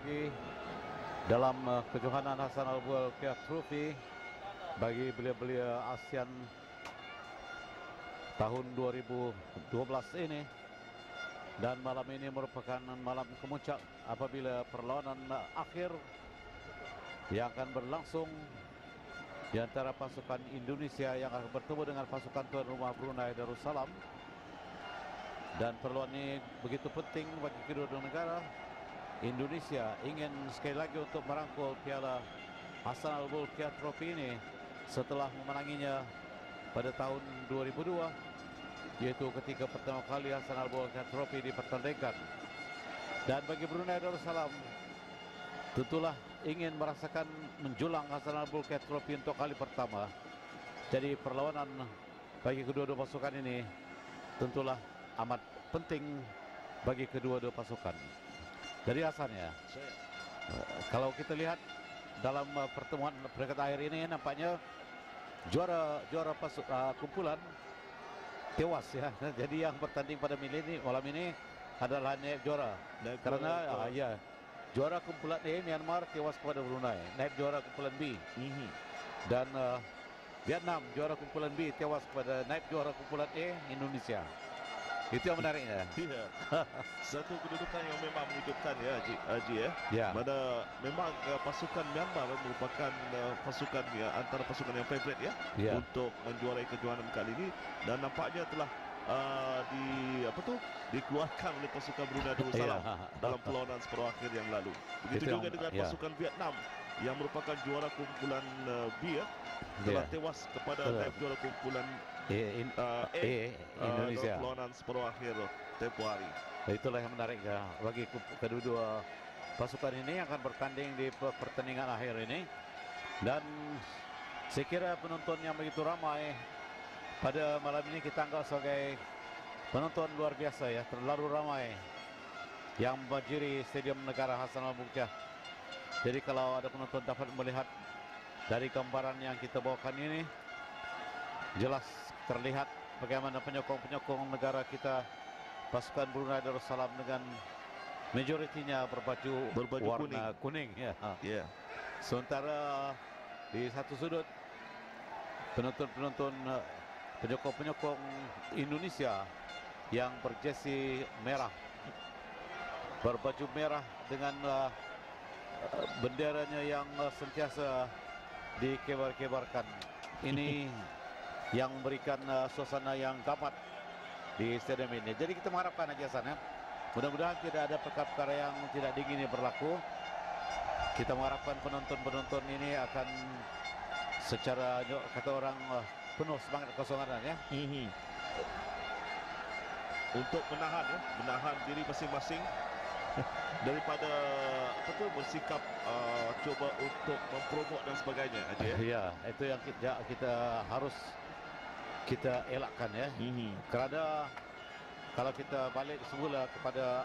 lagi dalam kejohanan Hassanal Bolkiah Trophy bagi belia-belia ASEAN tahun 2012 ini. Dan malam ini merupakan malam kemuncak apabila perlawanan akhir yang akan berlangsung di antara pasukan Indonesia yang akan bertemu dengan pasukan tuan rumah Brunei Darussalam. Dan perlawanan ini begitu penting bagi kedua-dua negara. Indonesia ingin sekali lagi untuk merangkul piala Hassanal Bolkiah Trophy ini setelah memenanginya pada tahun 2002, yaitu ketika pertama kali Hassanal Bolkiah Trophy dipertandingkan. Dan bagi Brunei Darussalam tentulah ingin merasakan menjulang Hassanal Bolkiah Trophy untuk kali pertama. Jadi perlawanan bagi kedua-dua pasukan ini tentulah amat penting bagi kedua-dua pasukan. Jadi asalnya kalau kita lihat dalam pertemuan peringkat akhir ini nampaknya juara kumpulan tewas ya. Jadi yang bertanding pada malam ini adalah naib juara. Karena juara kumpulan A Myanmar tewas kepada Brunei, naib juara kumpulan B. Dan Vietnam juara kumpulan B tewas kepada naib juara kumpulan A Indonesia. Itu yang menariknya. Iya. Satu kedudukan yang memang mengejutkan ya, Haji ya. Ya. Mana memang pasukan Myanmar merupakan pasukan ya, antara pasukan yang favorit ya, untuk menjuarai kejuaraan kali ini, dan nampaknya telah dikeluarkan oleh pasukan Brunei Darussalam dalam perlawanan separuh akhir yang lalu. Begitu juga dengan pasukan Vietnam yang merupakan juara kumpulan B ya, telah tewas kepada naib juara kumpulan Indonesia dalam perlawanan separuh akhir tempoh hari. Itulah yang menarik ya bagi kedua-dua pasukan ini yang akan bertanding di pertandingan akhir ini. Dan saya kira penonton yang begitu ramai pada malam ini kita anggap sebagai penonton luar biasa ya, terlalu ramai yang membanjiri Stadium Negara Hassanal Bolkiah. Jadi kalau ada penonton dapat melihat dari gambaran yang kita bawakan ini, jelas terlihat bagaimana penyokong-penyokong negara kita, pasukan Brunei Darussalam dengan majoritinya berbaju warna kuning ya. Sementara di satu sudut penonton-penonton penyokong-penyokong Indonesia yang berjersey merah, berbaju merah dengan benderanya yang sentiasa dikebar-kebarkan. Ini yang memberikan suasana yang gamat di stadium ini. Jadi kita mengharapkan aja sana, mudah-mudahan tidak ada perkara-perkara yang tidak diingini berlaku. Kita mengharapkan penonton-penonton ini akan secara kata orang penuh semangat kekosongan ya. Untuk menahan diri masing-masing daripada bersikap coba untuk memprovok dan sebagainya aja ya. Ya, itu yang kita harus kita elakkan ya. Kerana kalau kita balik semula kepada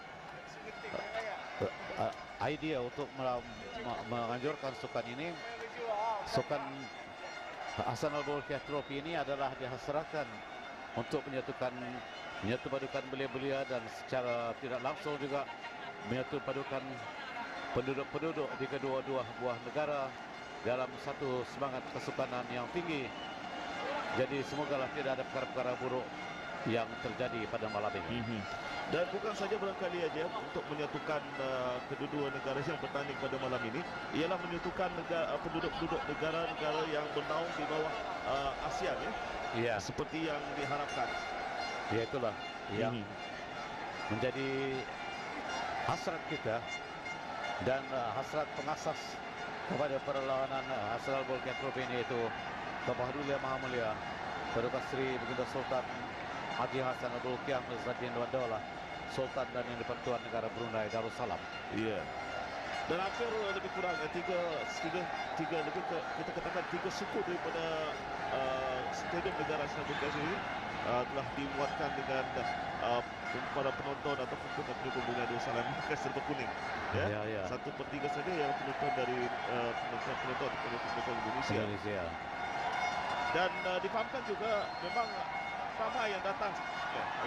idea untuk menganjurkan sukan ini, sukan Hassanal Bolkiah Trophy ini adalah dihasratkan untuk menyatu padukan belia-belia dan secara tidak langsung juga menyatu padukan penduduk-penduduk di kedua-dua buah negara dalam satu semangat kesukanan yang tinggi. Jadi semogalah tidak ada perkara-perkara buruk yang terjadi pada malam ini. Dan bukan saja barangkali aja untuk menyatukan kedua-dua negara yang bertanding pada malam ini, ialah menyatukan penduduk-penduduk negara-negara yang bernaung di bawah ASEAN ya. Seperti yang diharapkan. Ya, itulah yang menjadi hasrat kita dan hasrat pengasas kepada perlawanan Hassanal Bolkiah Trophy ini, itu Bapak Duli Yang Maha Mulia Paduka Sri Baginda Sultan Haji Hassanal Bolkiah Izzaddin Wan Daulah, Sultan dan yang di-Pertuan Negara Brunei Darussalam. Iya. Dan hampir lebih kurang tiga lebih kita katakan tiga suku daripada Stadium Negara Hassanal Bolkiah ini telah dimuatkan dengan para penonton atau pendukung Brunei Darussalam pakai serba kuning. Ya. 1/3 saja yang penonton dari penonton Indonesia. Dan difahamkan juga memang ramai yang datang.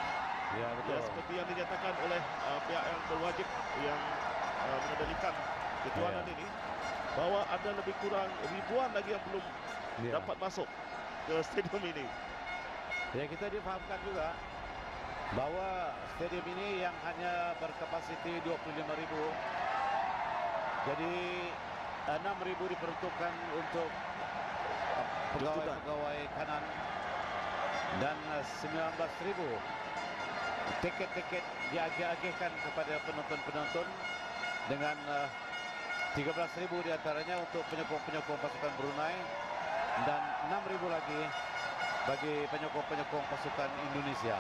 Ya, betul. Ya, seperti yang dinyatakan oleh pihak yang berwajib yang mengendalikan kejuaraan ini, bahwa ada lebih kurang ribuan lagi yang belum dapat masuk ke stadium ini. Ya, kita difahamkan juga bahwa stadium ini yang hanya berkapasiti 25.000. Jadi 6.000 diperuntukkan untuk pegawai kanan dan 19.000 tiket-tiket diagih-agihkan kepada penonton-penonton dengan 13.000 diantaranya untuk penyokong-penyokong pasukan Brunei dan 6.000 lagi bagi penyokong-penyokong pasukan Indonesia.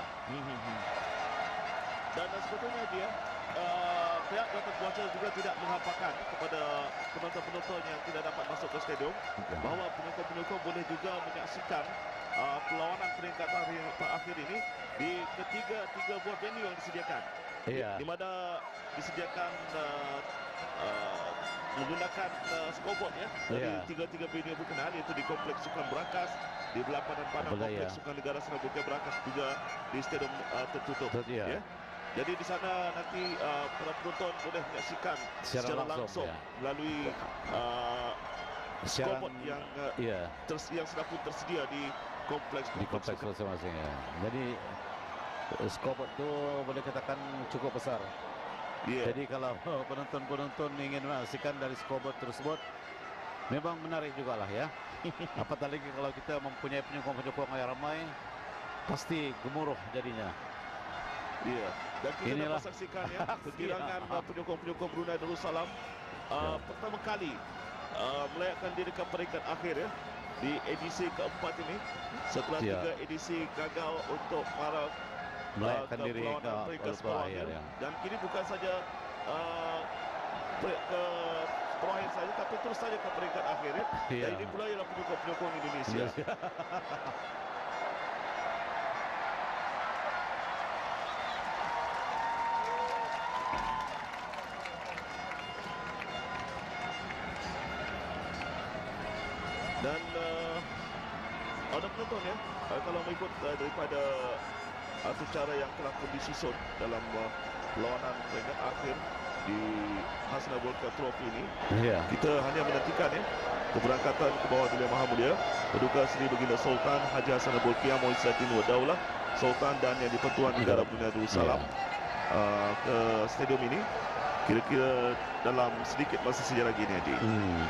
Dan sebetulnya dia pihak Gatot Kuaca juga tidak menghampakan kepada penonton-penonton yang tidak dapat masuk ke stadium bahawa penyokong-penyokong boleh juga menyaksikan perlawanan peringkat akhir ini di tiga buah venue yang disediakan. Di mana disediakan menggunakan scoreboard ya dari tiga venue berkenaan, iaitu di Kompleks Sukan Berakas, di Belapan dan Padang Kompleks Sukan Negara Serabuka Berakas, juga di stadium tertutup. Ya. Jadi di sana nanti para penonton boleh menyaksikan secara langsung melalui scoreboard yang sudah pun tersedia di kompleks masing-masing. Jadi scoreboard itu boleh katakan cukup besar. Jadi kalau penonton-penonton ingin menyaksikan dari scoreboard tersebut, memang menarik juga lah ya. Apatah lagi kalau kita mempunyai penyokong-penyokong yang ramai, pasti gemuruh jadinya. Dan kita dapat saksikan ya perkiraan penyokong-penyokong Brunei Darussalam pertama kali melayakkan diri ke peringkat akhir ya di edisi keempat ini setelah 3 edisi gagal untuk para melayakkan diri ke peringkat akhir. Dan kini bukan saja ke terakhir saja, tapi terus saja ke peringkat akhir ya. Dan ini pula ialah penyokong-penyokong Indonesia. Dan ada penonton ya, kalau mengikut daripada secara yang telah pun disusun dalam perlawanan peringkat akhir di Hasna Volka Trophy ini, kita hanya menantikan ya keberangkatan ke bawah Yang Maha Mulia Paduka Seri Baginda Sultan Haji Hassanal Bolkiah Muizzaddin Wadaulah Sultan dan Yang di-Pertuan Negara Brunei Darussalam ke stadium ini kira-kira dalam sedikit masa saja lagi ni, Haji.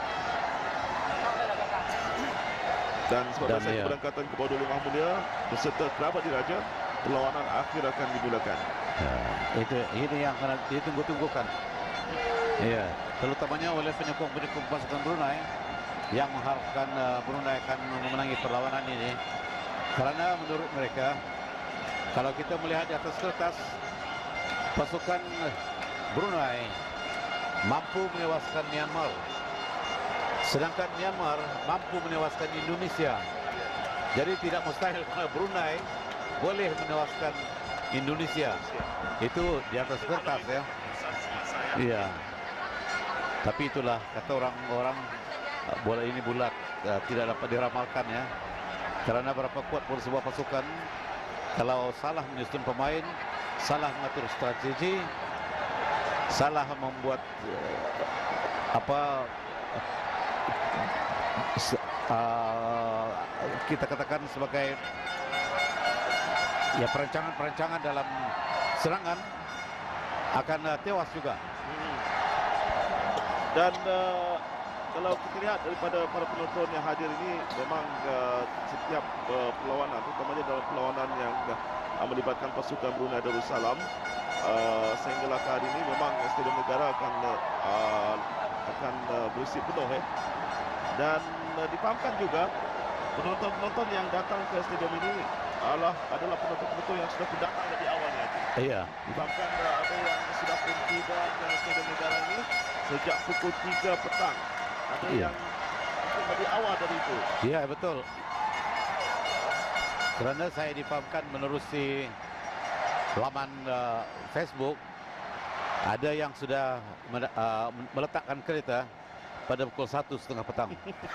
Dan sebab saya keberangkatan ke bawah Yang Maha Mulia beserta kerabat diraja, perlawanan akhir akan dimulakan. Itu yang akan ditunggu-tunggukan. Terutamanya oleh penyokong-penyokong pasukan Brunei yang mengharapkan Brunei akan memenangi perlawanan ini. Karena menurut mereka, kalau kita melihat di atas kertas, pasukan Brunei mampu menewaskan Myanmar, sedangkan Myanmar mampu menewaskan Indonesia. Jadi tidak mustahil kalau Brunei boleh menewaskan Indonesia. Itu di atas kertas ya. Tapi itulah kata orang-orang, bola ini bulat, tidak dapat diramalkan ya. Karena berapa kuat pun sebuah pasukan, kalau salah menyusun pemain, salah mengatur strategi, salah membuat kita katakan sebagai perancangan dalam serangan, akan tewas juga. Dan kalau kita lihat daripada para penonton yang hadir ini, memang setiap perlawanan, terutamanya dalam perlawanan yang melibatkan pasukan Brunei Darussalam, sehinggalah ke hari ini memang Stadium Negara akan berisi penuh Dan dipahamkan juga penonton-penonton yang datang ke stadium ini adalah penonton-penonton yang sudah datang lebih awalnya. Dipahamkan ada yang sudah pun tiba ke Stadium Negara ini sejak pukul 3 petang. Ada yang lebih awal dari itu. Betul. Kerana saya dipahamkan menerusi laman Facebook, ada yang sudah meletakkan kereta pada pukul 1:30 petang.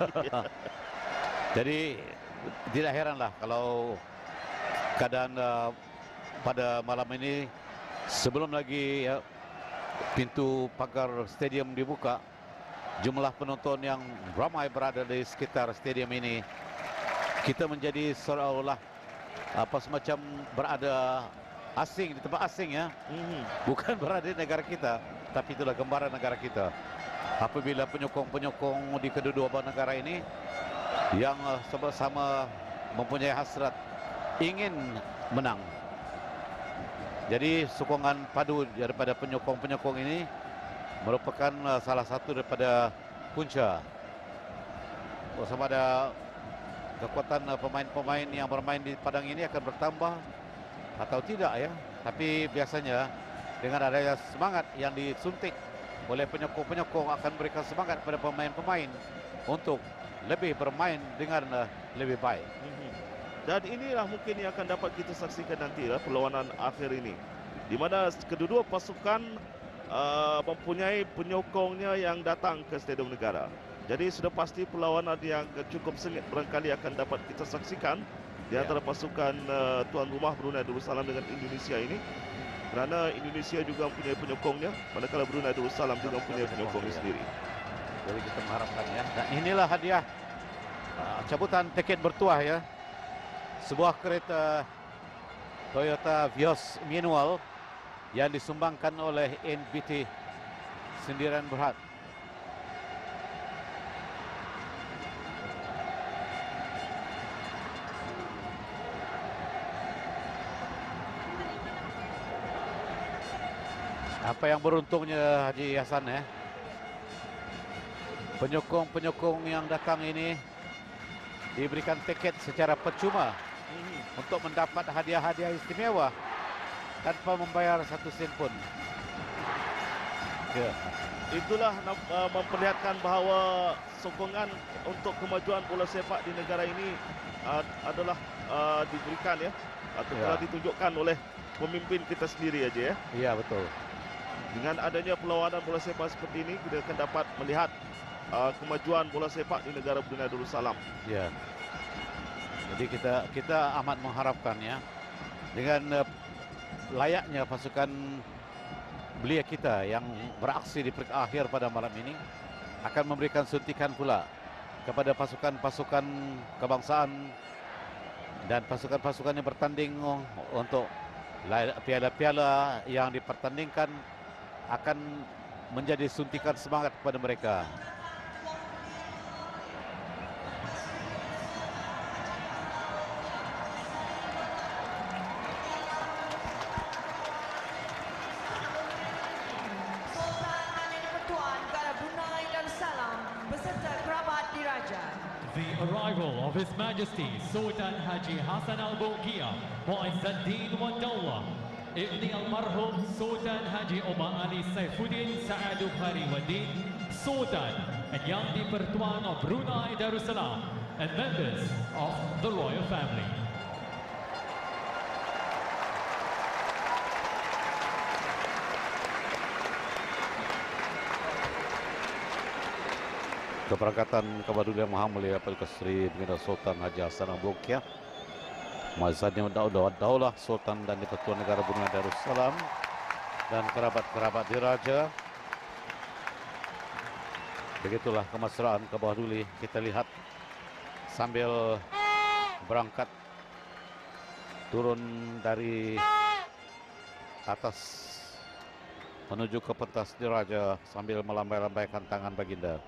Jadi tidak heranlah kalau keadaan pada malam ini, sebelum lagi pintu pagar stadium dibuka, jumlah penonton yang ramai berada di sekitar stadium ini, kita menjadi seolah-olah semacam berada asing di tempat asing ya. Bukan berada di negara kita, tapi itulah gambaran negara kita. Apabila penyokong-penyokong di kedua-dua negara ini yang sama-sama mempunyai hasrat ingin menang. Jadi sokongan padu daripada penyokong-penyokong ini merupakan salah satu daripada punca sama ada kekuatan pemain-pemain yang bermain di padang ini akan bertambah atau tidak ya. Tapi biasanya dengan adanya semangat yang disuntik oleh penyokong-penyokong akan memberikan semangat kepada pemain-pemain untuk lebih bermain dengan lebih baik. Dan inilah mungkin yang akan dapat kita saksikan nanti perlawanan akhir ini, di mana kedua-dua pasukan mempunyai penyokongnya yang datang ke Stadium Negara. Jadi sudah pasti perlawanan yang cukup sengit barangkali akan dapat kita saksikan di antara pasukan tuan rumah Brunei Darussalam dengan Indonesia ini. Kerana Indonesia juga mempunyai penyokongnya, manakala Brunei Darussalam juga mempunyai penyokongnya sendiri. Jadi kita mengharapkan ya. Dan inilah hadiah cabutan tiket bertuah ya. Sebuah kereta Toyota Vios manual yang disumbangkan oleh NBT Sendirian Berhad. Apa yang beruntungnya Haji Hasan ya. Penyokong-penyokong yang datang ini diberikan tiket secara percuma untuk mendapat hadiah-hadiah istimewa tanpa membayar satu sen pun. Ya. Itulah memperlihatkan bahawa sokongan untuk kemajuan bola sepak di negara ini adalah diberikan ya, atau telah ditunjukkan oleh pemimpin kita sendiri aja ya. Iya betul. Dengan adanya perlawanan bola sepak seperti ini, kita akan dapat melihat kemajuan bola sepak di negara Brunei Darussalam. Ya. Jadi kita amat mengharapkan ya, dengan layaknya pasukan belia kita yang beraksi di peringkat akhir pada malam ini akan memberikan suntikan pula kepada pasukan-pasukan kebangsaan dan pasukan-pasukan yang bertanding untuk piala-piala yang dipertandingkan, akan menjadi suntikan semangat kepada mereka. The arrival of His Majesty Sultan Haji Hassan Al-Bolkiah Mu'izzuddin wa Dawlah Ibni Al-Marhum Sultan Haji Omar Ali Saifuddin Sa'ad Bukhari Wadin Sultan and Yang di-Pertuan of Brunei Darussalam and members of the royal family. Keberangkatan Kabarul Yang Maha Mulia Paduka Seri Baginda Sultan Haji Hassan Al-Bolkiah Mu'izzuddin wa Dawlah Sultan dan di-Pertuan Negara Brunei Darussalam dan kerabat-kerabat diraja. Begitulah kemesraan ke bawah duli kita lihat sambil berangkat turun dari atas menuju ke pentas diraja sambil melambai-lambaikan tangan baginda.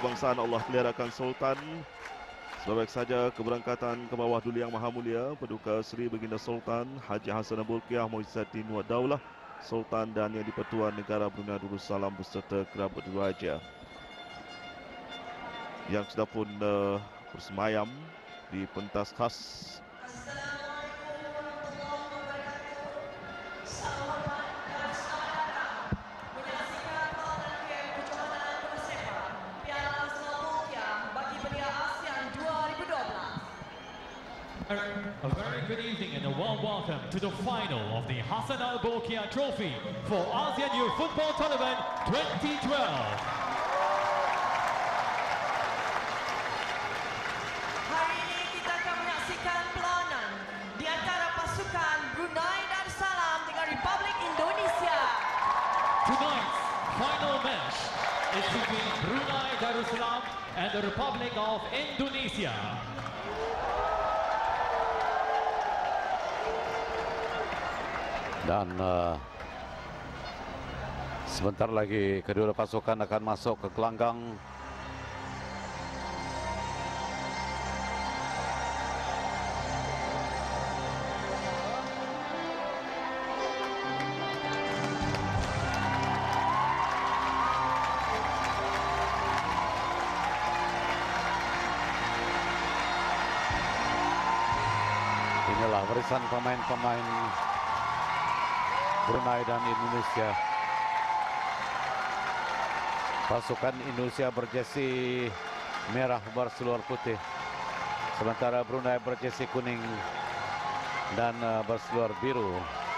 kebangsaan Allah peliharakan Sultan. Sebaik saja keberangkatan ke bawah Duli Yang Maha Mulia Paduka Seri Baginda Sultan Haji Hassanal Bolkiah Muizzaddin Wad Daulah Sultan dan Yang di-Pertuan Negara Brunei Darussalam beserta kerabat diraja yang sudah pun bersemayam di pentas khas. A very good evening and a warm welcome to the final of the Hassanal Bolkiah Trophy for ASEAN Youth Football Tournament 2012. Hari ini kita akan menyaksikan perlawanan di antara pasukan Brunei Darussalam dengan Republik Indonesia. Tonight's final match is between Brunei Darussalam and the Republic of Indonesia. Dan sebentar lagi kedua pasukan akan masuk ke gelanggang. Inilah barisan pemain-pemain Brunei dan Indonesia. Pasukan Indonesia berjersey merah berseluar putih, sementara Brunei berjersey kuning dan berseluar biru.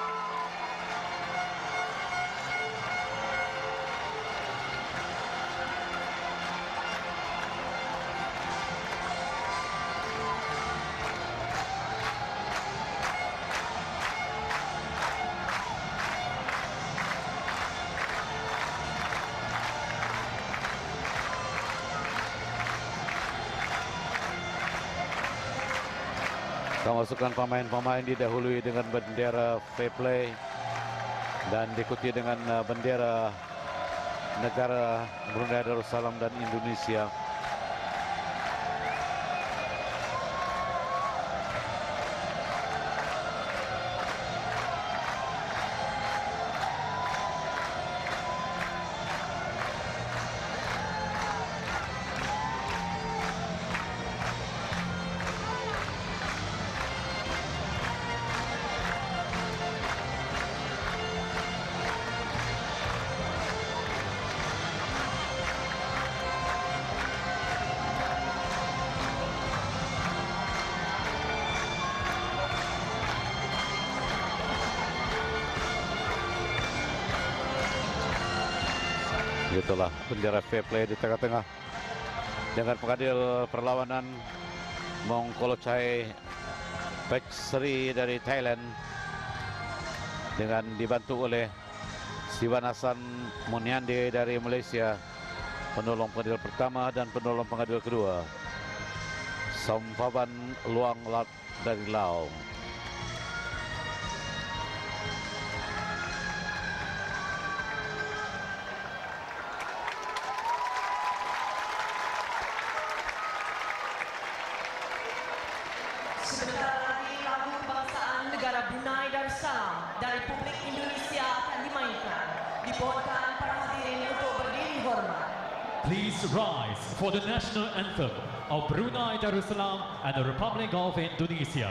Pasukan pemain-pemain didahului dengan bendera fair play dan diikuti dengan bendera negara Brunei Darussalam dan Indonesia. Itulah bendera fair play di tengah-tengah dengan pengadil perlawanan Mongkolochai Pech Seri dari Thailand dengan dibantu oleh Siwan Hasan Muniande dari Malaysia, penolong pengadil pertama dan penolong pengadil kedua, Sompaban Luang Lat dari Laos. Sebentar lagi lagu kebangsaan negara Brunei Darussalam dari Republik Indonesia akan dimainkan. Dipohonkan para hadirin untuk berdiri hormat. Please rise for the national anthem of Brunei Darussalam and the Republic of Indonesia.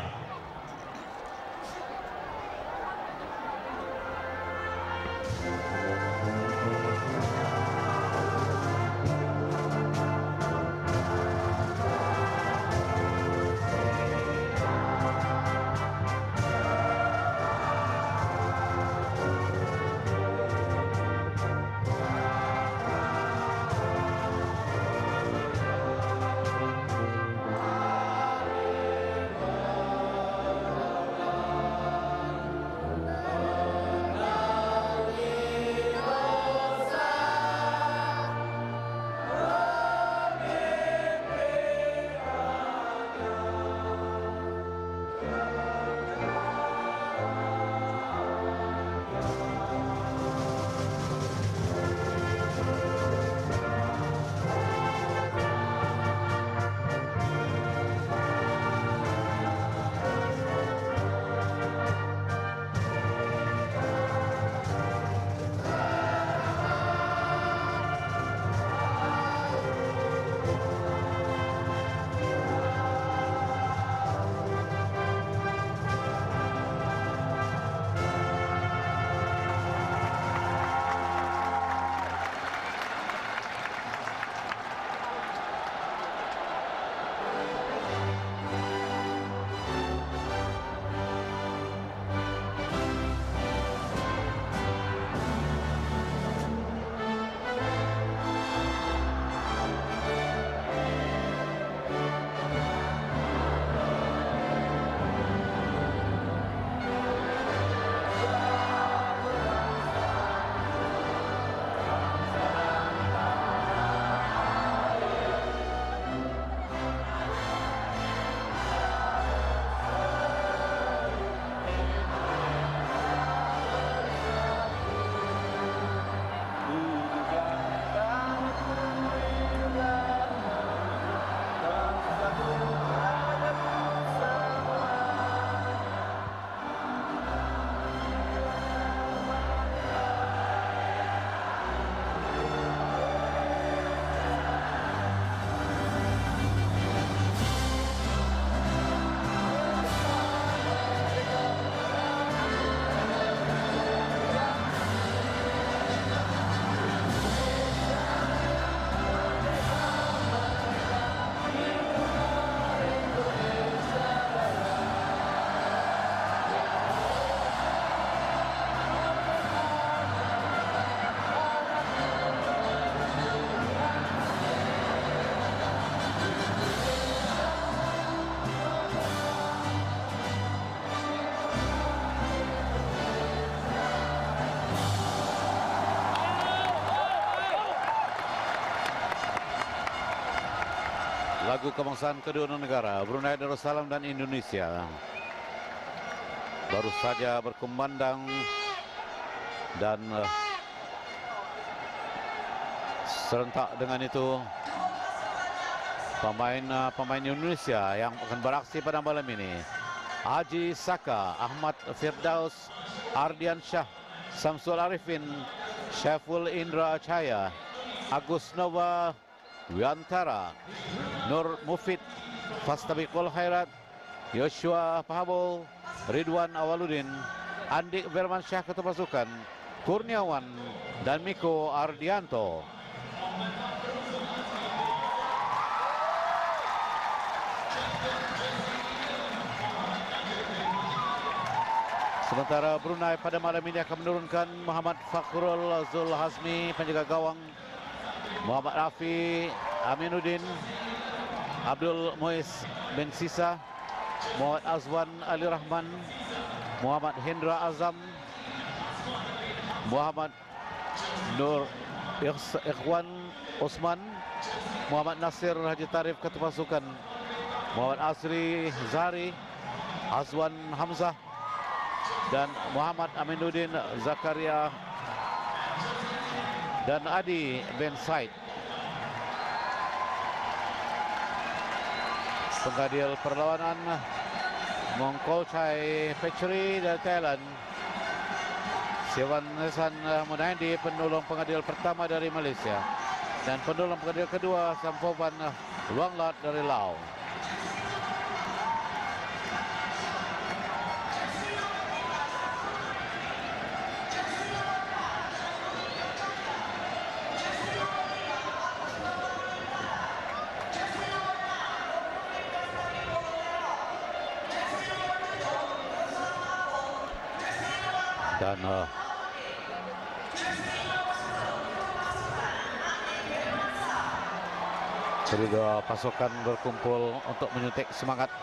lagu kebangsaan kedua negara Brunei Darussalam dan Indonesia baru saja berkumandang dan serentak dengan itu pemain Indonesia yang akan beraksi pada malam ini: Haji Saka, Ahmad Firdaus, Ardian Shah, Samsul Arifin, Syaiful Indra Cahaya, Agus Nova Wiantara, Nur Mufid, Fastabiqul Khairat, Joshua Pahabol, Ridwan Awaludin, Andik Firmansyah Ketua Pasukan, Kurniawan, dan Miko Ardianto. Sementara Brunei pada malam ini akan menurunkan Muhammad Fakhrul Zulhazmi, penjaga gawang, Muhammad Rafi Aminuddin, Abdul Muiz bin Sisa, Muhammad Azwan Ali Rahman, Muhammad Hendra Azam, Muhammad Nur Ikhwan Osman, Muhammad Nasir Haji Tarif Ketua Pasukan, Muhammad Asri Zahri, Azwan Hamzah, dan Muhammad Aminuddin Zakaria dan Adi Ben Said. Pengadil perlawanan Mongkolchai Pechri dari Thailand, Siwan Hasan Munaidi penolong pengadil pertama dari Malaysia, dan penolong pengadil kedua Sampoban Luanglat dari Laos. Dan kedua pasukan berkumpul untuk menyuntik semangat.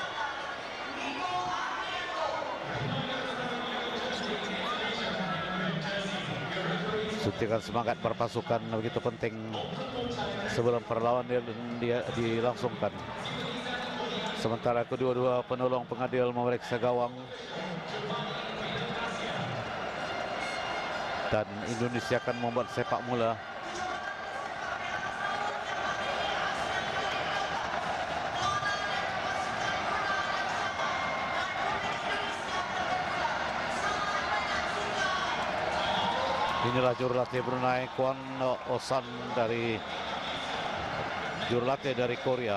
Suntikan semangat perpasukan begitu penting sebelum perlawanan dilangsungkan. Sementara kedua-dua penolong pengadil memeriksa gawang. Dan Indonesia akan membuat sepak mula. Inilah jurulatih Brunei, Kwon Osan dari jurulatih dari Korea.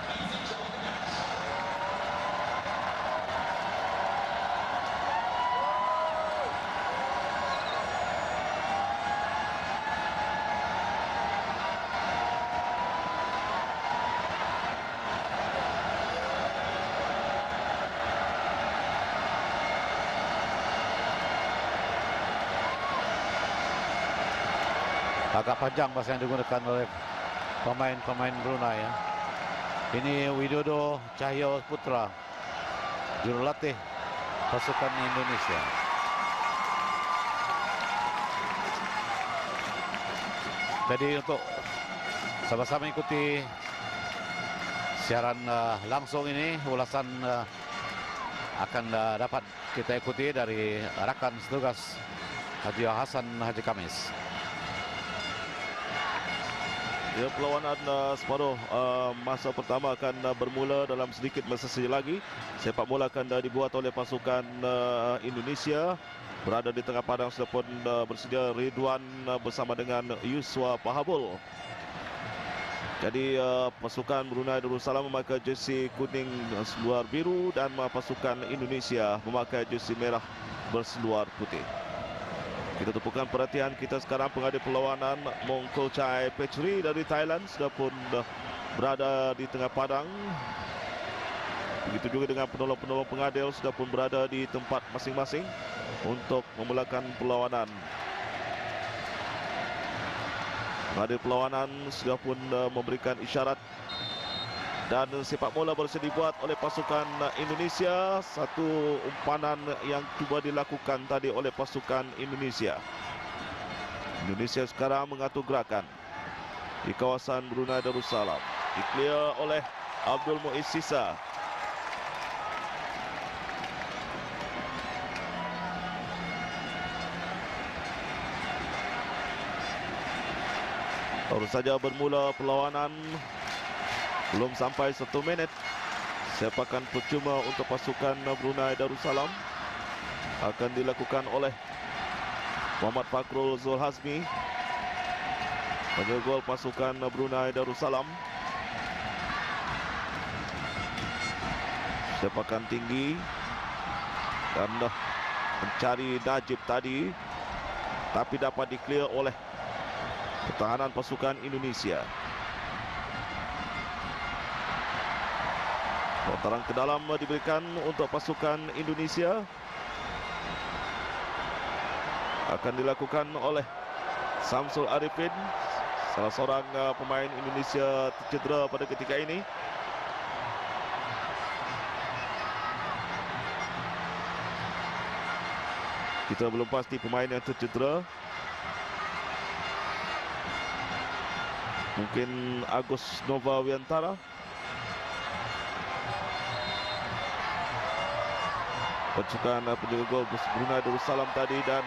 Agak panjang bahasa yang digunakan oleh pemain-pemain Brunei ya. Ini Widodo Cahyo Putra, jurulatih pasukan Indonesia. Jadi untuk sama-sama ikuti siaran langsung ini, ulasan akan dapat kita ikuti dari rakan setugas Haji Hasan Haji Kamis. Ya, perlawanan separuh masa pertama akan bermula dalam sedikit masa saja lagi. Sepak bola akan dibuat oleh pasukan Indonesia. Berada di tengah padang sudah pun bersedia Ridwan bersama dengan Yuswa Pahabul. Jadi pasukan Brunei Darussalam memakai jersey kuning berseluar biru dan pasukan Indonesia memakai jersey merah berseluar putih. Kita tumpukan perhatian kita sekarang pengadil perlawanan Mongkolchai Pechri dari Thailand sudah pun berada di tengah padang. Begitu juga dengan penolong-penolong pengadil sudah pun berada di tempat masing-masing untuk memulakan perlawanan. Pengadil perlawanan sudah pun memberikan isyarat dan sepak bola bersedia dibuat oleh pasukan Indonesia. Satu umpanan yang cuba dilakukan tadi oleh pasukan Indonesia. Indonesia sekarang mengatur gerakan di kawasan Brunei Darussalam. Di-clear oleh Abdul Muiz Sisa. Baru saja bermula perlawanan. Belum sampai 1 minit. Sepakan percuma untuk pasukan Brunei Darussalam akan dilakukan oleh Muhammad Fakrul Zulhazmi. Penyegol pasukan Brunei Darussalam. Sepakan tinggi dan mencari Najib tadi, tapi dapat di-clear oleh pertahanan pasukan Indonesia. Lontaran ke dalam diberikan untuk pasukan Indonesia. Akan dilakukan oleh Samsul Arifin, salah seorang pemain Indonesia tercedera pada ketika ini. Kita belum pasti pemain yang tercedera. Mungkin Agus Nova Wiantara. Pasukan penjaga gol Brunei Darussalam tadi dan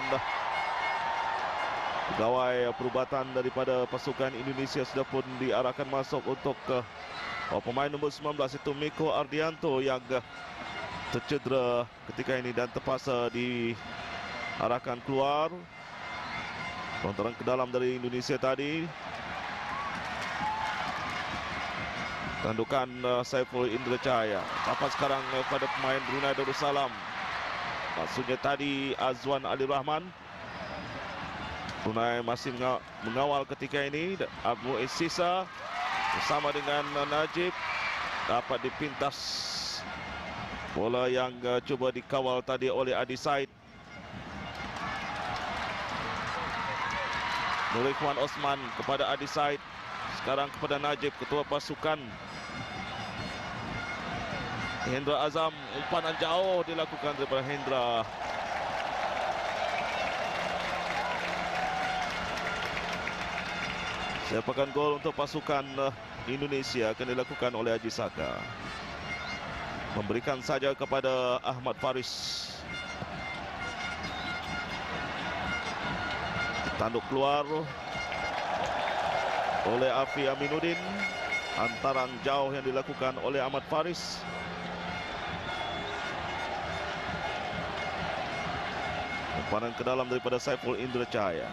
pegawai perubatan daripada pasukan Indonesia sudah pun diarahkan masuk untuk pemain nombor 19 itu Miko Ardianto yang tercedera ketika ini dan terpaksa diarahkan keluar. Lontaran ke dalam dari Indonesia tadi. Tandukan Saiful Indra Cahaya. Dapat sekarang pada pemain Brunei Darussalam. Maksudnya tadi Azwan Ali Rahman. Brunei masih mengawal ketika ini. Abdul Muiz Sisa bersama dengan Najib dapat dipintas. Bola yang cuba dikawal tadi oleh Adi Said. Nur Ikhwan Osman kepada Adi Said. Sekarang kepada Najib, ketua pasukan. Hendra Azam, umpanan jauh dilakukan daripada Hendra. Sepakan gol untuk pasukan Indonesia akan dilakukan oleh Haji Saka. Memberikan saja kepada Ahmad Faris. Tanduk keluar oleh Afi Aminuddin. Hantaran jauh yang dilakukan oleh Ahmad Faris. Umpanan ke dalam daripada Saiful Indra Cahaya.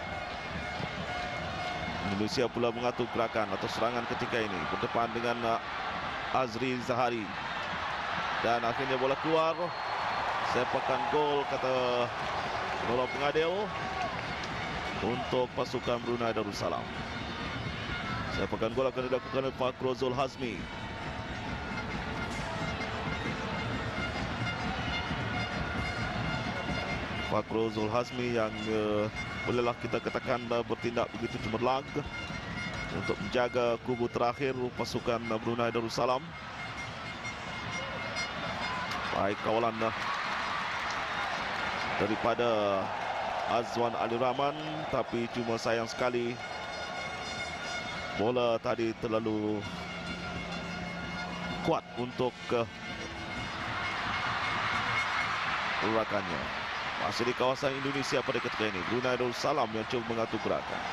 Indonesia pula mengatur gerakan atau serangan ketika ini berdepan dengan Azri Zahari. Dan akhirnya bola keluar. Sepakan gol kata penolong pengadil untuk pasukan Brunei Darussalam. Sepakan gol akan dilakukan oleh Fakrul Zulhazmi. Fakrul Zulhazmi yang bolehlah kita katakan bertindak begitu cemerlang untuk menjaga kubu terakhir pasukan Brunei Darussalam. Baik kawalan daripada Azwan Ali Rahman, tapi cuma sayang sekali bola tadi terlalu kuat untuk urakannya. Masih di kawasan Indonesia pada ketika ini. Brunei Darussalam yang cuba mengatur gerakan.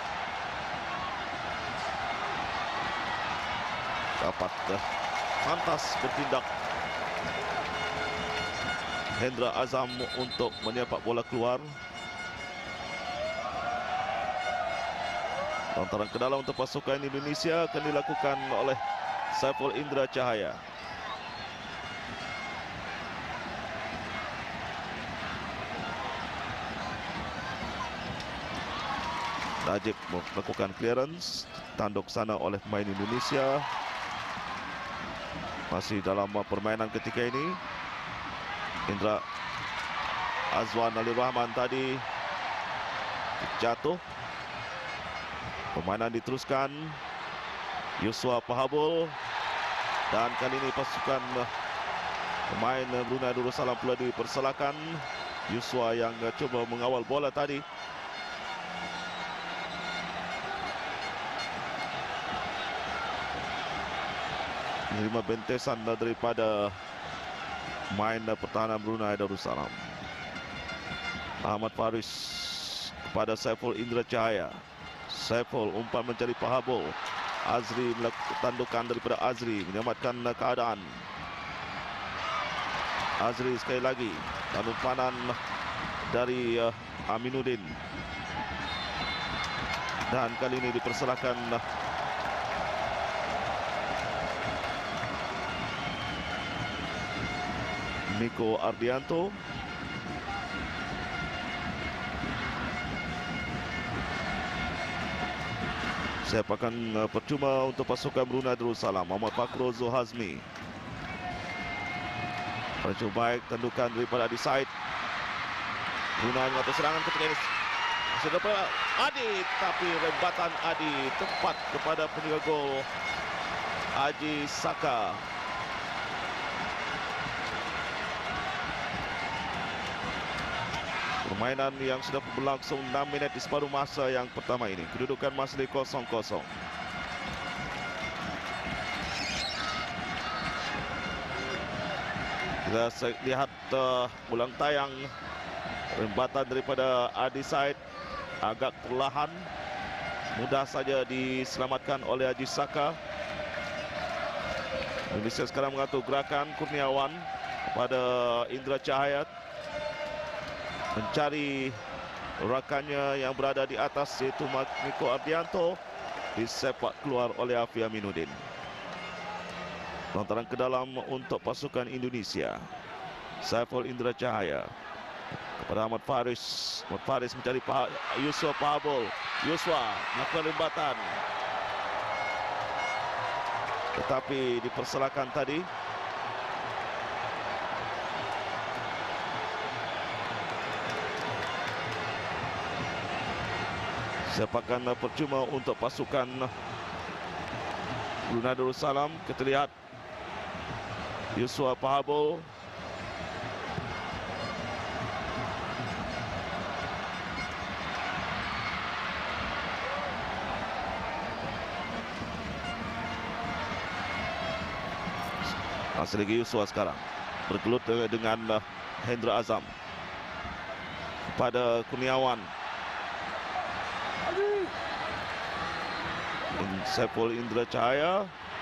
Dapat pantas bertindak Hendra Azam untuk menyepak bola keluar. Lontaran ke dalam untuk pasukan Indonesia akan dilakukan oleh Saiful Indra Cahaya. Najib melakukan clearance, tanduk sana oleh pemain Indonesia. Masih dalam permainan ketika ini. Indra Azwan Ali Rahman tadi jatuh. Permainan diteruskan. Yuswa Pahabul. Dan kali ini pasukan pemain Brunei Darussalam pula dipersalakan. Yuswa yang cuba mengawal bola tadi. menerima bentesan daripada main pertahanan Brunei Darussalam. Ahmad Faris kepada Saiful Indra Cahaya. Saiful umpan mencari Pahabol. Azri melakukan tandukan daripada Azri menyelamatkan keadaan. Azri sekali lagi dan umpanan dari Aminuddin. Dan kali ini dipersalahkan Niko Ardianto. Sepakan percuma untuk pasukan Brunei Darussalam. Muhammad Fakro Zulhazmi. Percuma baik tandukan daripada Adi Said. Brunei mengatur serangan ketika ini. Sudah Adi, tapi rembatan Adi tepat kepada penjaga gol Haji Saka. Permainan yang sudah berlangsung 6 minit di separuh masa yang pertama ini. Kedudukan masih 0-0. Kita lihat ulang tayang. Rembatan daripada Adi Said agak perlahan. Mudah saja diselamatkan oleh Haji Saka. Indonesia sekarang mengatur gerakan. Kurniawan kepada Indra Cahaya. Mencari rakannya yang berada di atas, yaitu Niko Ardianto. Disepak keluar oleh Afi Aminuddin. Lontaran ke dalam untuk pasukan Indonesia. Saiful Indra Cahaya kepada Ahmad Faris. Ahmad Faris mencari Yuswa Pahabol. Yuswa melakukan rembatan, tetapi dipersalahkan tadi. Sepakan percuma untuk pasukan Brunei Darussalam. Kita lihat Yuswa Pahabol. Masih lagi Yuswa sekarang bergelut dengan Hendra Azam kepada Kurniawan. Saiful Indra Cahaya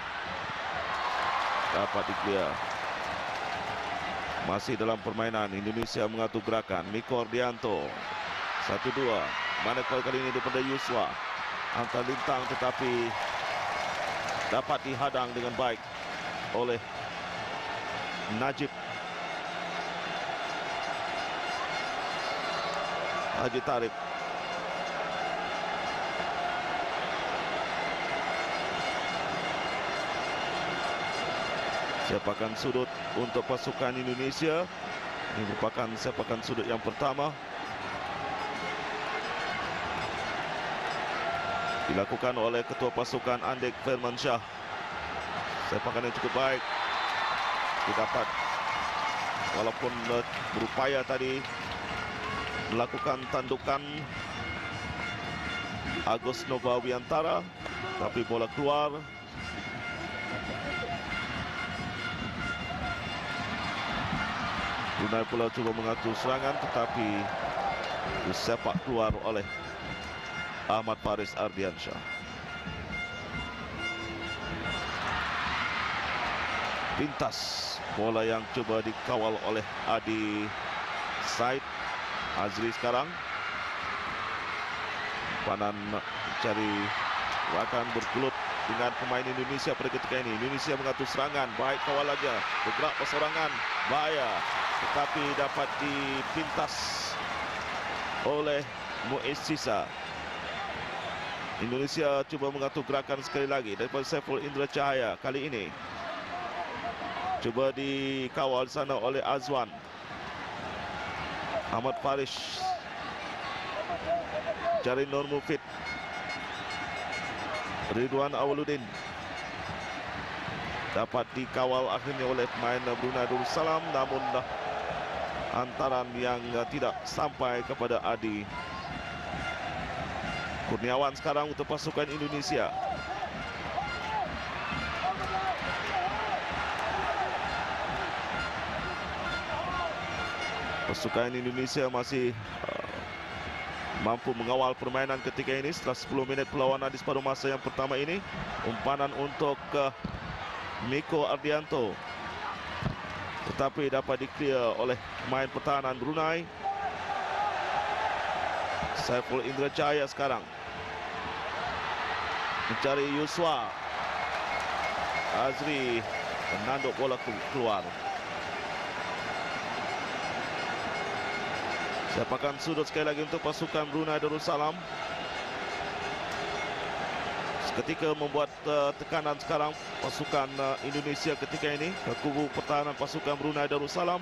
dapat di-clear. Masih dalam permainan, Indonesia mengatur gerakan. Niko Ardianto 1-2. Mana kali ini daripada Yuswa. Angkat lintang tetapi dapat dihadang dengan baik oleh Najib. Haji Tarib. Sepakan sudut untuk pasukan Indonesia. Ini merupakan sepakan sudut yang pertama. Dilakukan oleh ketua pasukan Andik Firmansyah. Sepakan yang cukup baik. Didapat walaupun berupaya tadi melakukan tandukan Agus Nova Wiantara, tapi bola keluar. Brunei pula cuba mengatur serangan tetapi disepak keluar oleh Ahmad Faris Ardiansyah. Pintas bola yang coba dikawal oleh Adi Said. Azri sekarang panan mencari akan bergelut dengan pemain Indonesia pada ketika ini. Indonesia mengatur serangan, baik kawalannya, bergerak perserangan, bahaya, tetapi dapat dipintas oleh Muiz Sisa. Indonesia cuba mengatur gerakan sekali lagi daripada Saiful Indra Cahaya. Kali ini cuba dikawal sana oleh Azwan. Ahmad Faris, cari Nur Mufid, Ridwan Awaluddin. Dapat dikawal akhirnya oleh pemain Brunei Darussalam, namun hantaran yang tidak sampai kepada Adi. Kurniawan sekarang untuk pasukan Indonesia. Pasukan Indonesia masih mampu mengawal permainan ketika ini setelah 10 minit perlawanan di separuh masa yang pertama ini. Umpanan untuk Miko Ardianto, tetapi dapat di-clear oleh pemain pertahanan Brunei. Saiful Indra Jaya sekarang mencari Yuswa. Azri menanduk bola keluar. Sepakan sudut sekali lagi untuk pasukan Brunei Darussalam. Seketika membuat tekanan sekarang pasukan Indonesia ketika ini ke kubu pertahanan pasukan Brunei Darussalam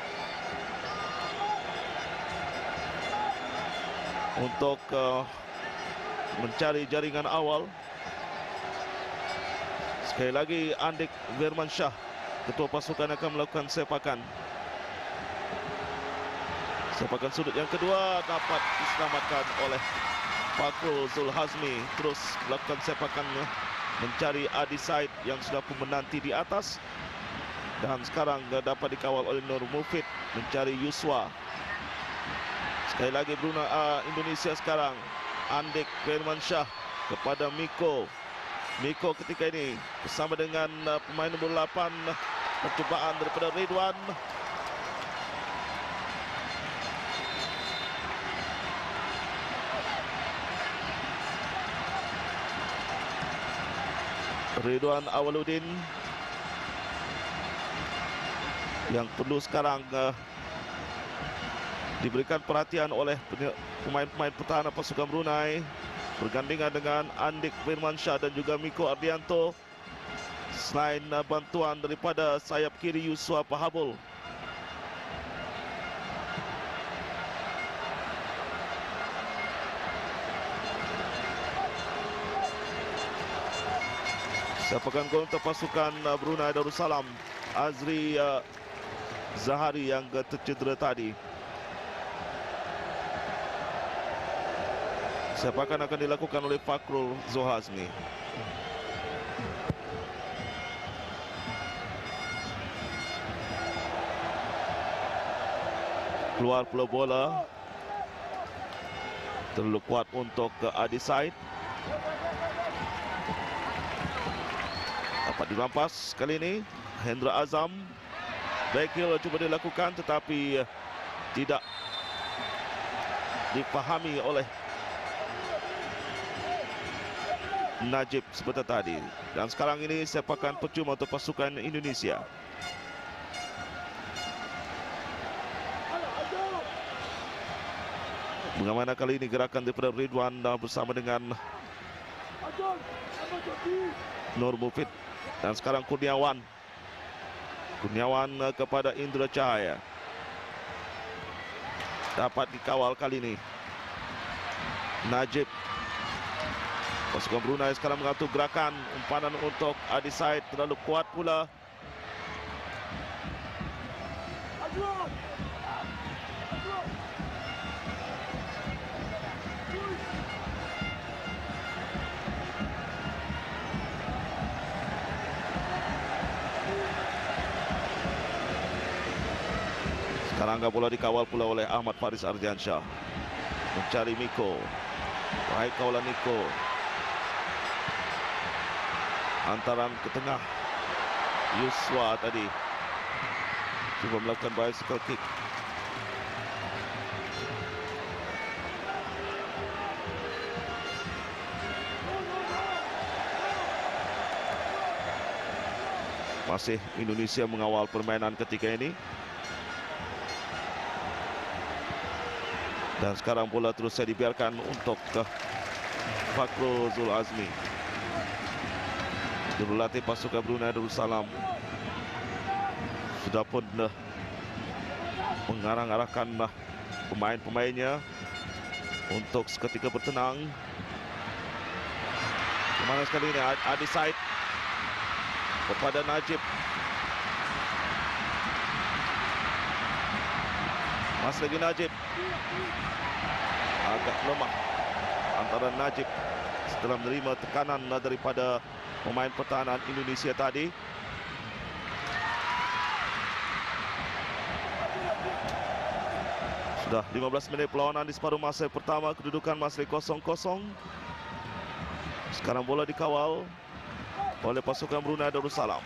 untuk mencari jaringan awal. Sekali lagi Andik Firmansyah, ketua pasukan, akan melakukan sepakan. Sepakan sudut yang kedua dapat diselamatkan oleh Fakrul Zulhazmi. Terus melakukan sepakan mencari Adi Said yang sudah pun menanti di atas. Dan sekarang dapat dikawal oleh Nur Mufid mencari Yuswa. Sekali lagi Indonesia sekarang. Andik Firmansyah kepada Miko. Miko ketika ini bersama dengan pemain nombor 8. Percubaan daripada Ridwan. Ridwan Awaludin yang perlu sekarang diberikan perhatian oleh pemain-pemain pertahanan pasukan Brunei, bergandingan dengan Andik Firmansyah dan juga Miko Ardianto. Selain bantuan daripada sayap kiri Yuswa Pahabul. Sepakan gol untuk pasukan Brunei Darussalam. Azri Zahari yang tercedera tadi. Sepakan akan dilakukan oleh Fakrul Zulhazmi. Keluar pula bola. Terlalu kuat untuk Adi Said. Dapat dirampas kali ini. Hendra Azam. Back heel cuba dilakukan tetapi tidak dipahami oleh Najib seperti tadi. Dan sekarang ini sepakan percuma untuk pasukan Indonesia. Bagaimana kali ini gerakan daripada Ridwan bersama dengan Nur Mufid. Dan sekarang Kurniawan kepada Indra Cahaya. Dapat dikawal kali ini Najib. Pasukan Brunei sekarang mengatur gerakan. Umpanan untuk Adi Said terlalu kuat pula. Sekarang bola dikawal pula oleh Ahmad Faris Ardiansyah. Mencari Miko. Baik kawalan Miko. Antaran ke tengah. Yuswa tadi cuba melakukan bicycle kick. Masih Indonesia mengawal permainan ketika ini. Dan sekarang bola terus saya dibiarkan untuk Fakrul Zulhazmi. Jurulatih pasukan Brunei Darussalam sudah pun mengarah-arahkan pemain-pemainnya untuk seketika bertenang. Kemana sekali ini Adi Said kepada Najib. Masih lagi Najib. Agak lemah antara Najib setelah menerima tekanan daripada pemain pertahanan Indonesia tadi. Sudah 15 minit perlawanan di separuh masa pertama, kedudukan masih 0-0. Sekarang bola dikawal oleh pasukan Brunei Darussalam.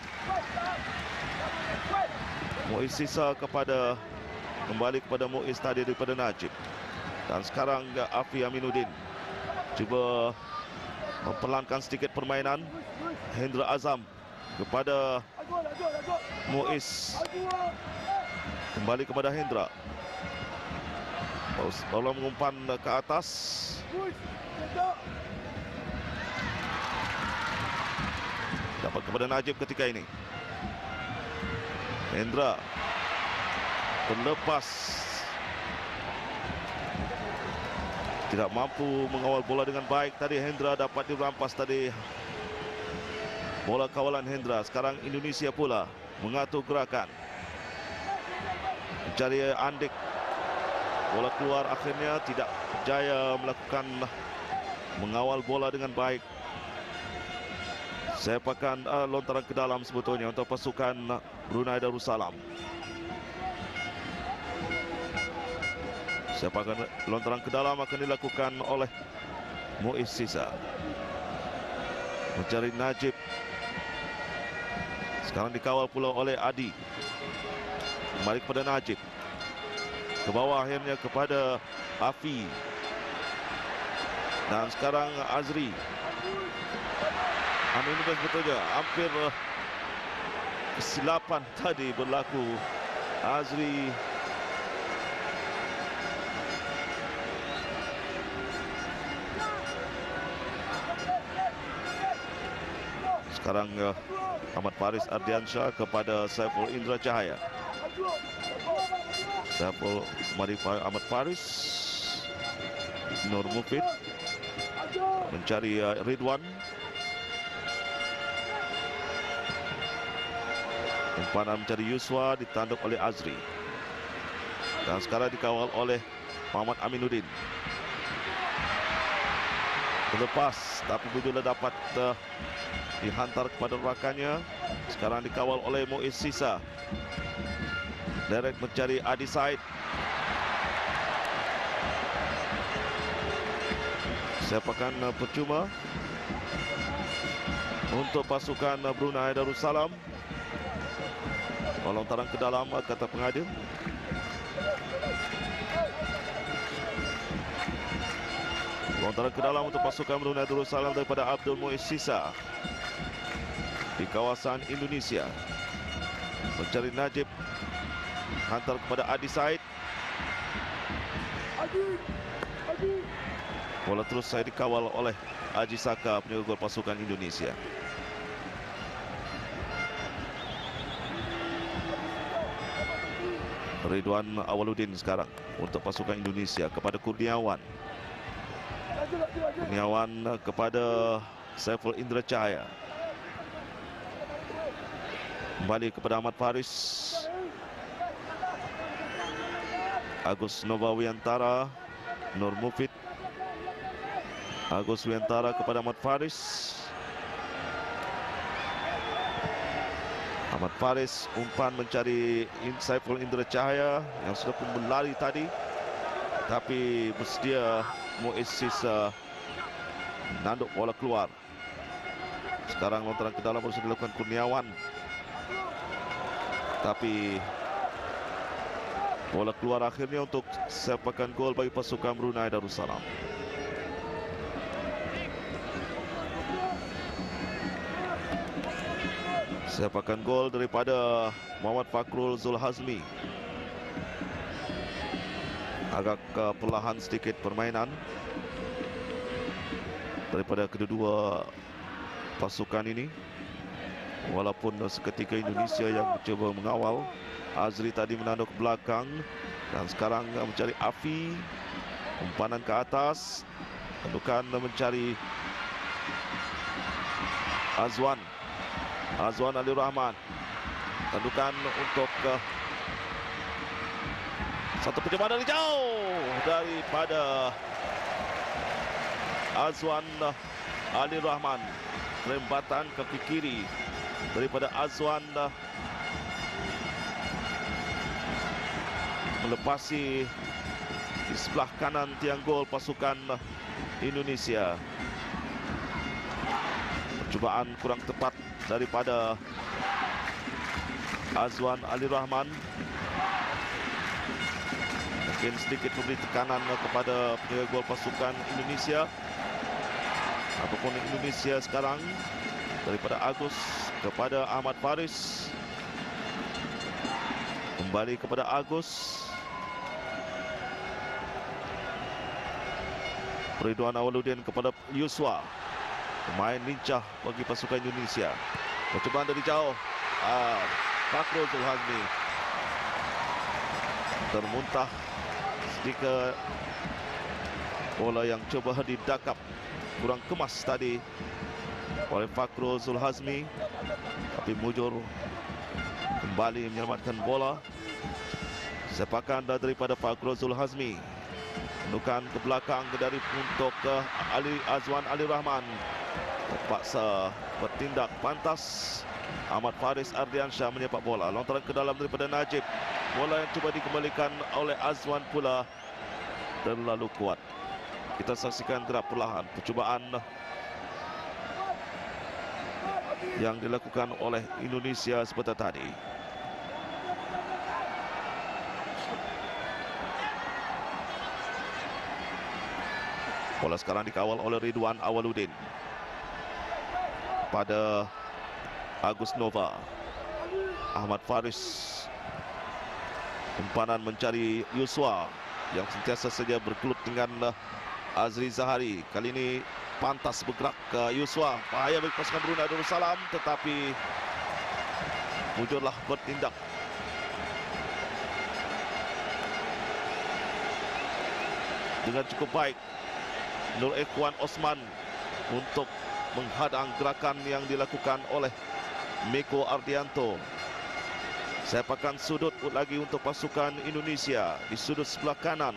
Muiz sisa kembali kepada Muiz tadi daripada Najib. Dan sekarang Afi Aminuddin cuba memperlankan sedikit permainan. Hendra Azam kepada Muiz. Kembali kepada Hendra. Bola mengumpan ke atas. Dapat kepada Najib ketika ini. Hendra terlepas. Tidak mampu mengawal bola dengan baik. Tadi Hendra dapat dirampas tadi. Bola kawalan Hendra. Sekarang Indonesia pula mengatur gerakan. Mencari Andik. Bola keluar, akhirnya tidak berjaya mengawal bola dengan baik. Sepakan lontaran ke dalam sebetulnya untuk pasukan Brunei Darussalam. Sepakan lontaran ke dalam akan dilakukan oleh Muiz sisa. Mencari Najib. Sekarang dikawal pula oleh Adi. Kembali kepada Najib. Ke bawah akhirnya kepada Afi. Dan sekarang Azri. Aminuddin sebetulnya hampir kesilapan tadi berlaku. Azri sekarang Ahmad Faris Ardiansyah kepada Saiful Indra Cahaya. Saiful Ahmad Faris. Nur Mufid mencari Ridwan. Umpanan mencari Yuswa, ditanduk oleh Azri. Dan sekarang dikawal oleh Muhammad Aminuddin. Terlepas, tapi bila dapat dihantar kepada rakannya. Sekarang dikawal oleh Muiz sisa. Derek mencari Adi Said. Sepakan percuma untuk pasukan Brunei Darussalam. Lontaran ke dalam, kata pengadil. Lontaran ke dalam untuk pasukan Brunei Darussalam daripada Abdul Muiz sisa di kawasan Indonesia. Mencari Najib. Hantar kepada Adi Said. Bola terus saya dikawal oleh Haji Saka, penjaga gol pasukan Indonesia. Ridwan Awaluddin sekarang untuk pasukan Indonesia kepada Kurniawan. Kurniawan kepada Saiful Indra Cahaya. Kembali kepada Ahmad Faris. Agus Nova Wiantara. Nur Mufid. Agus Wiantara kepada Ahmad Faris. Ahmad Faris umpan mencari Saiful Indra Cahaya yang sudah pun berlari tadi. Tapi bersedia Muiz sisa menanduk bola keluar. Sekarang lontaran ke dalam harus dilakukan Kurniawan. Tapi bola keluar akhirnya untuk sepakan gol bagi pasukan Brunei Darussalam. Sepakan gol daripada Muhammad Fakrul Zulhazmi. Agak perlahan sedikit permainan daripada kedua-dua pasukan ini. Walaupun seketika Indonesia yang mencoba mengawal. Azri tadi menanduk ke belakang. Dan sekarang mencari Afi. Umpanan ke atas. Tandukan mencari Azwan. Azwan Ali Rahman. Tandukan untuk satu percobaan dari jauh daripada Azwan Ali Rahman. Rembatan kaki kiri daripada Azwan melepasi di sebelah kanan tiang gol pasukan Indonesia. Percubaan kurang tepat daripada Azwan Ali Rahman. Mungkin sedikit memberi tekanan kepada penjaga gol pasukan Indonesia. Ataupun Indonesia sekarang daripada Agus kepada Ahmad Faris. Kembali kepada Agus. Ridwan Awaludin kepada Yuswa. Pemain lincah bagi pasukan Indonesia. Percubaan dari jauh. Fakrul Zulhazmi termuntah sedikit. Bola yang coba didakap kurang kemas tadi oleh Fakrul Zulhazmi, tapi Mujur kembali menyelamatkan bola. Sepakan daripada Fakrul Zulhazmi, tendukan ke belakang dari untuk Azwan Ali Rahman, terpaksa bertindak pantas. Ahmad Faris Ardiansyah menyepak bola, lontaran ke dalam daripada Najib. Bola yang cuba dikembalikan oleh Azwan pula terlalu kuat. Kita saksikan gerak perlahan percubaan yang dilakukan oleh Indonesia seperti tadi. Bola sekarang dikawal oleh Ridwan Awaludin pada Agus Nova. Ahmad Faris umpanan mencari Yuswa yang sentiasa saja bergelut dengan Azri Zahari. Kali ini pantas bergerak ke Yuswa. Bahaya bagi pasukan Brunei Darussalam, tetapi Mujurlah bertindak. Dengan cukup baik Nur Ikhwan Osman untuk menghadang gerakan yang dilakukan oleh Miko Ardianto. Sepakan sudut lagi untuk pasukan Indonesia di sudut sebelah kanan.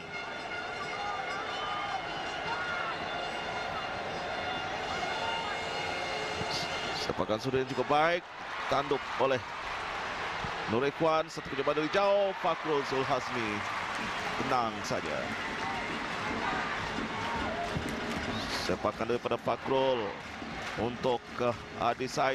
Sepakan sudut yang cukup baik, tanduk oleh Nur Ikhwan. Satu percubaan dari jauh, Fakrul Zulhazmi tenang saja. Sepakan daripada Fakrul untuk Adi Said.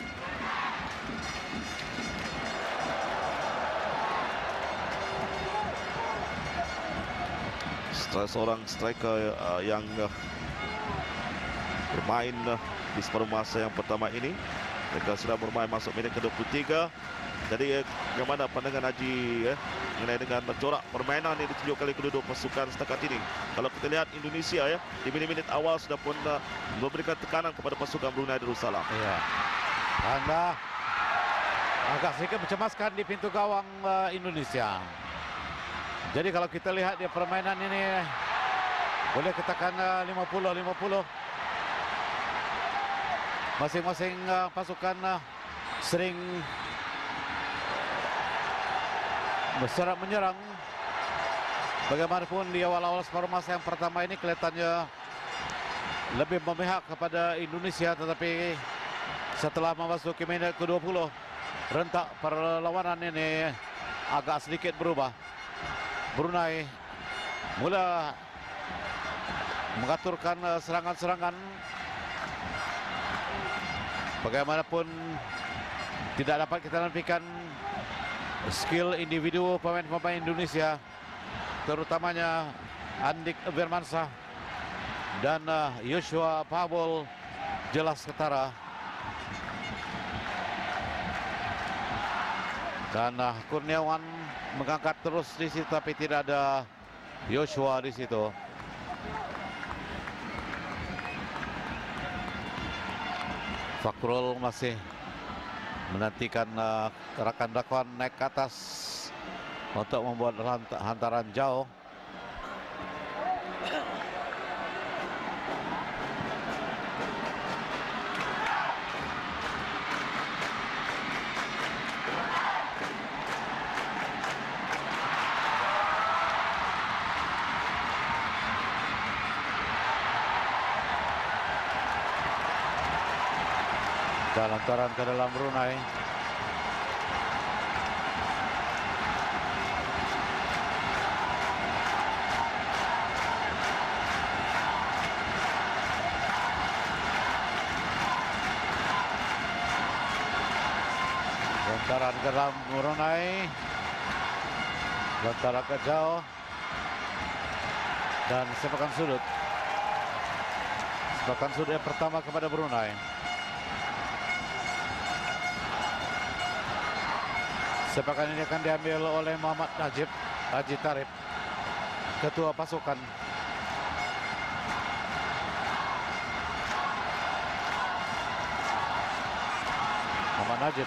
Seorang striker yang bermain di separuh masa yang pertama ini. Mereka sudah bermain masuk minit ke-23. Jadi bagaimana pandangan Haji mengenai dengan corak permainan yang ditunjukkan oleh kedua pasukan setakat ini? Kalau kita lihat Indonesia di minit-minit awal sudah pun memberikan tekanan kepada pasukan Brunei Darussalam. Ya. Anda agak sedikit mencemaskan di pintu gawang Indonesia. Jadi kalau kita lihat di permainan ini boleh katakan 50-50. Masing-masing pasukan sering berserak menyerang. Bagaimanapun di awal-awal separuh masa yang pertama ini kelihatannya lebih memihak kepada Indonesia, tetapi setelah memasuki menit ke-20 rentak perlawanan ini agak sedikit berubah. Brunei mula mengaturkan serangan-serangan. Bagaimanapun tidak dapat kita nafikan skill individu pemain-pemain Indonesia, terutamanya Andik Firmansyah dan Yuswa Pabul jelas ketara. Dan Kurniawan mengangkat terus di situ, tapi tidak ada Yosua di situ. Fakrul masih menantikan rekan Dakwan naik ke atas untuk membuat hantaran jauh. Dan lantaran ke dalam Brunei. Lontaran ke dalam Brunei. Lontaran ke jauh. Dan sepakan sudut. Sepakan sudut yang pertama kepada Brunei. Sepakan ini akan diambil oleh Muhammad Najib Haji Tarib, ketua pasukan. Muhammad Najib.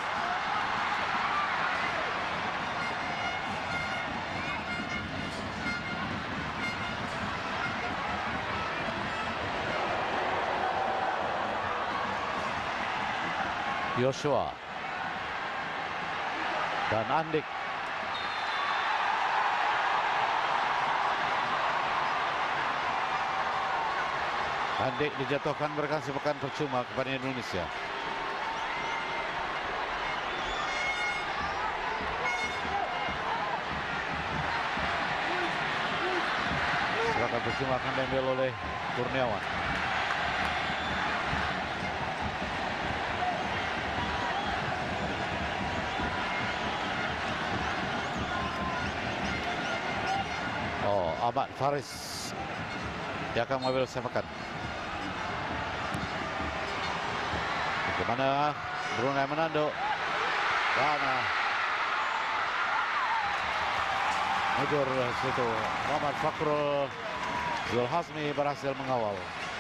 Joshua dan Andik. Andik dijatuhkan berikan sepakan percuma kepada Indonesia. Sepakan percuma akan diambil oleh Kurniawan. Ahmad Faris dia akan mengambil sepakan. Bagaimana Brunei menanduk dan mujur situ. Muhammad Fakrul Zulhasmi berhasil mengawal.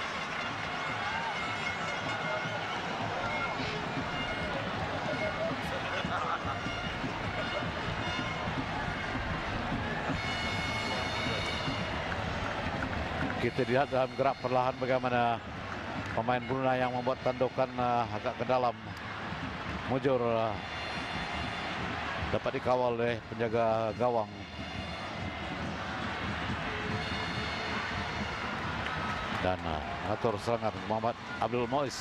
Kita lihat dalam gerak perlahan bagaimana pemain Brunei yang membuat tandukan agak ke dalam. Mujur dapat dikawal oleh penjaga gawang. Dan mengatur serangan Muhammad Abdul Mois.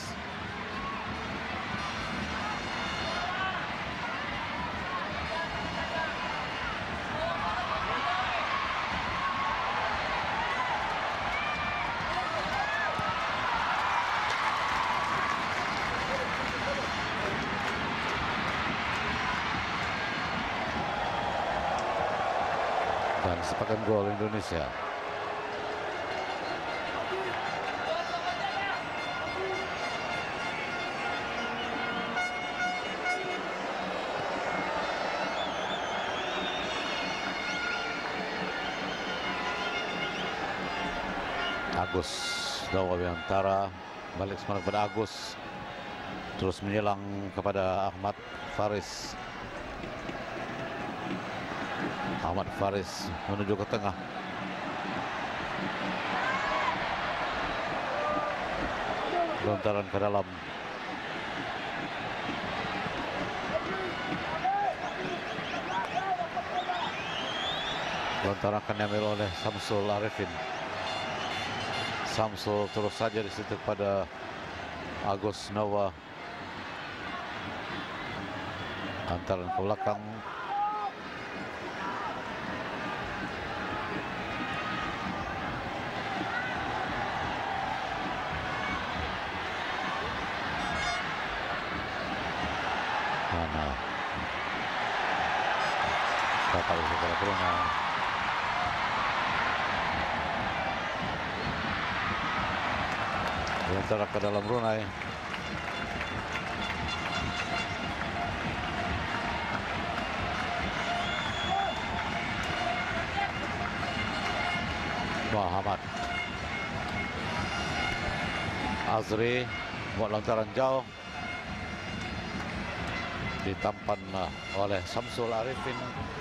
Dan sepakan gol Indonesia. Agus Dawa Bintara balik semangat kepada Agus, terus menyelang kepada Ahmad Faris. Ahmad Faris menuju ke tengah. Lontaran ke dalam. Lontaran akan diambil oleh Samsul Arifin. Samsul terus saja di situ pada Agus Nawa. Antaran ke belakang. Kapal kepada Brunei. Lontaran ke dalam Brunei. Muhammad Azri buat lontaran jauh, ditampan oleh Samsul Arifin.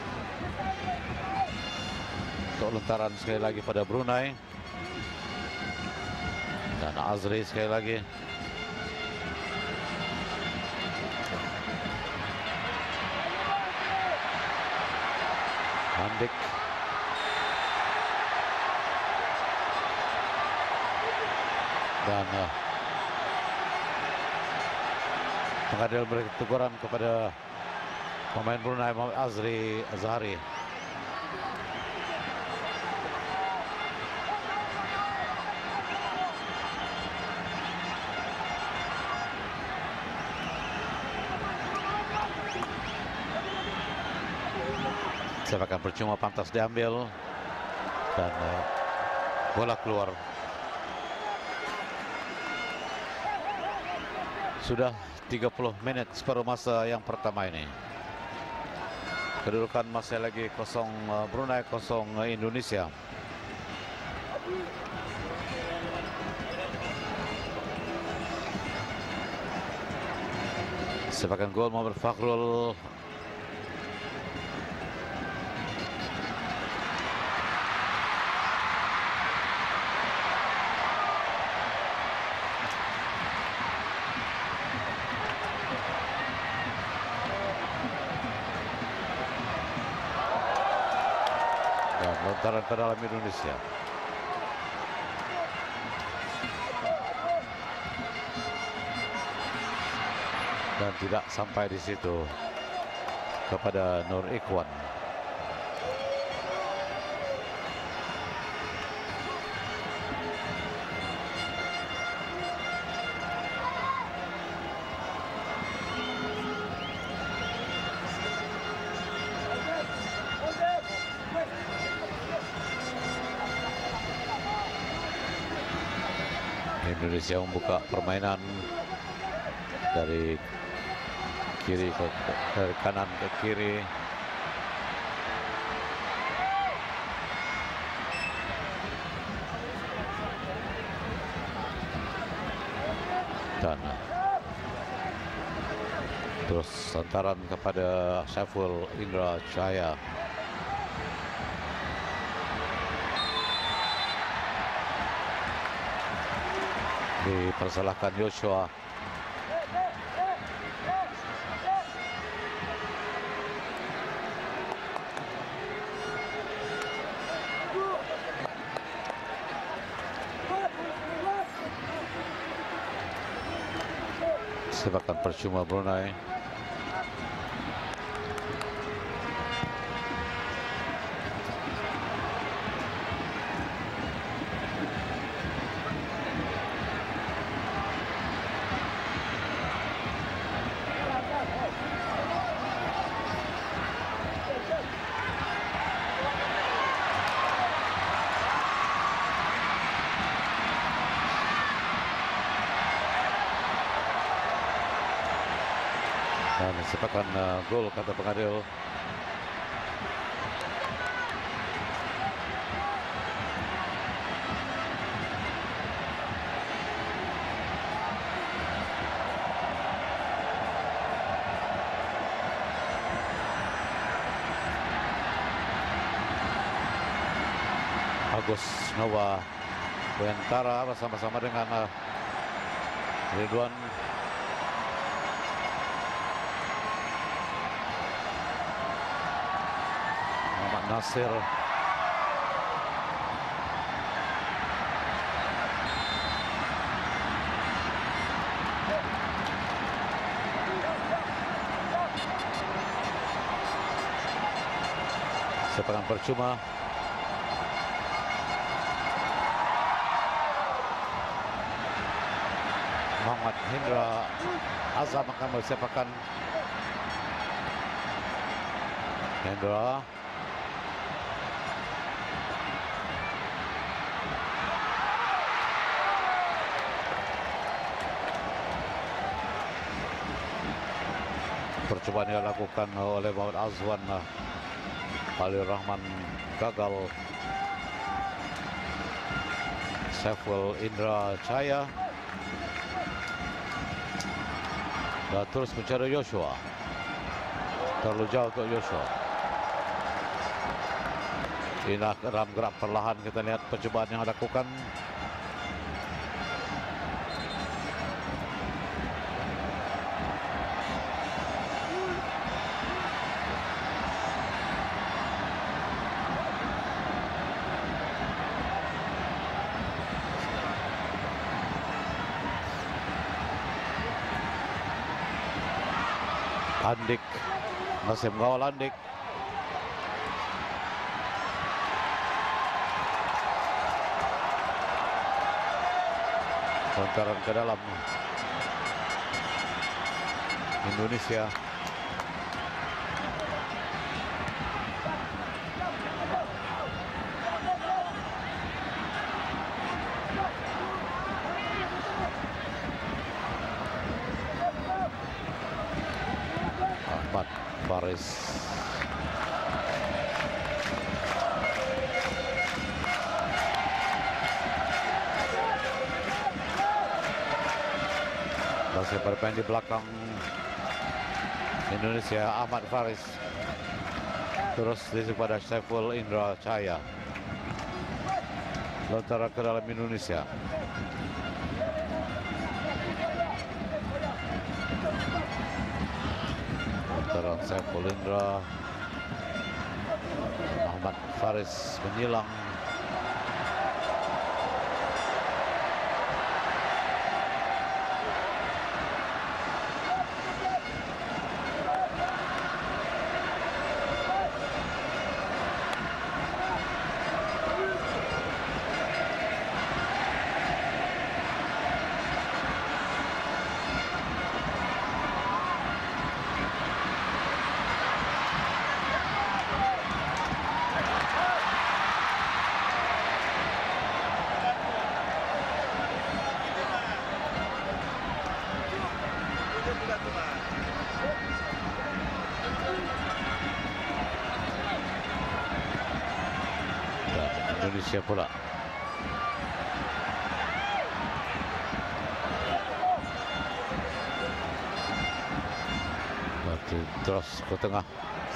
Untuk lontaran sekali lagi pada Brunei. Dan Azri sekali lagi. Andik. Dan pengadil beri teguran kepada pemain Brunei Muhammad Azri Azhari. Sepakan percuma pantas diambil dan bola keluar. Sudah 30 menit separuh masa yang pertama ini. Kedudukan masih lagi 0 Brunei 0 Indonesia. Sepakan gol Muhammad Fakhrul. Dan lontaran ke dalam Indonesia. Dan tidak sampai di situ kepada Nur Ikhwan. Indonesia membuka permainan dari kiri dari kanan ke kiri. Dan terus santaran kepada Saiful Indra Cahaya. Dipersalahkan Joshua. Sepakan percuma Brunei. Dan sepakan gol kata pengadil. Agus Nova Bentara bersama-sama dengan Ridwan Nasir. Sepakan percuma. Muhammad Hendra Azam akan bersepakan. Hendra percobaan yang dilakukan oleh Muhammad Azwan Ali Rahman gagal. Saiful Indra Cahaya dan terus mencari Joshua. Terlalu jauh untuk Joshua. Inilah dalam gerak perlahan kita lihat percobaan yang dilakukan. Andik masih mengawal Andik. Lontaran ke dalam Indonesia. Faris. Masih bermain di belakang Indonesia, Ahmad Faris. Terus diisi pada Saiful Indra Cahaya. Lontaran ke dalam Indonesia. Lontaran Saiful Indra. Ahmad Faris menyilang. Indonesia pula. Berarti terus ke tengah.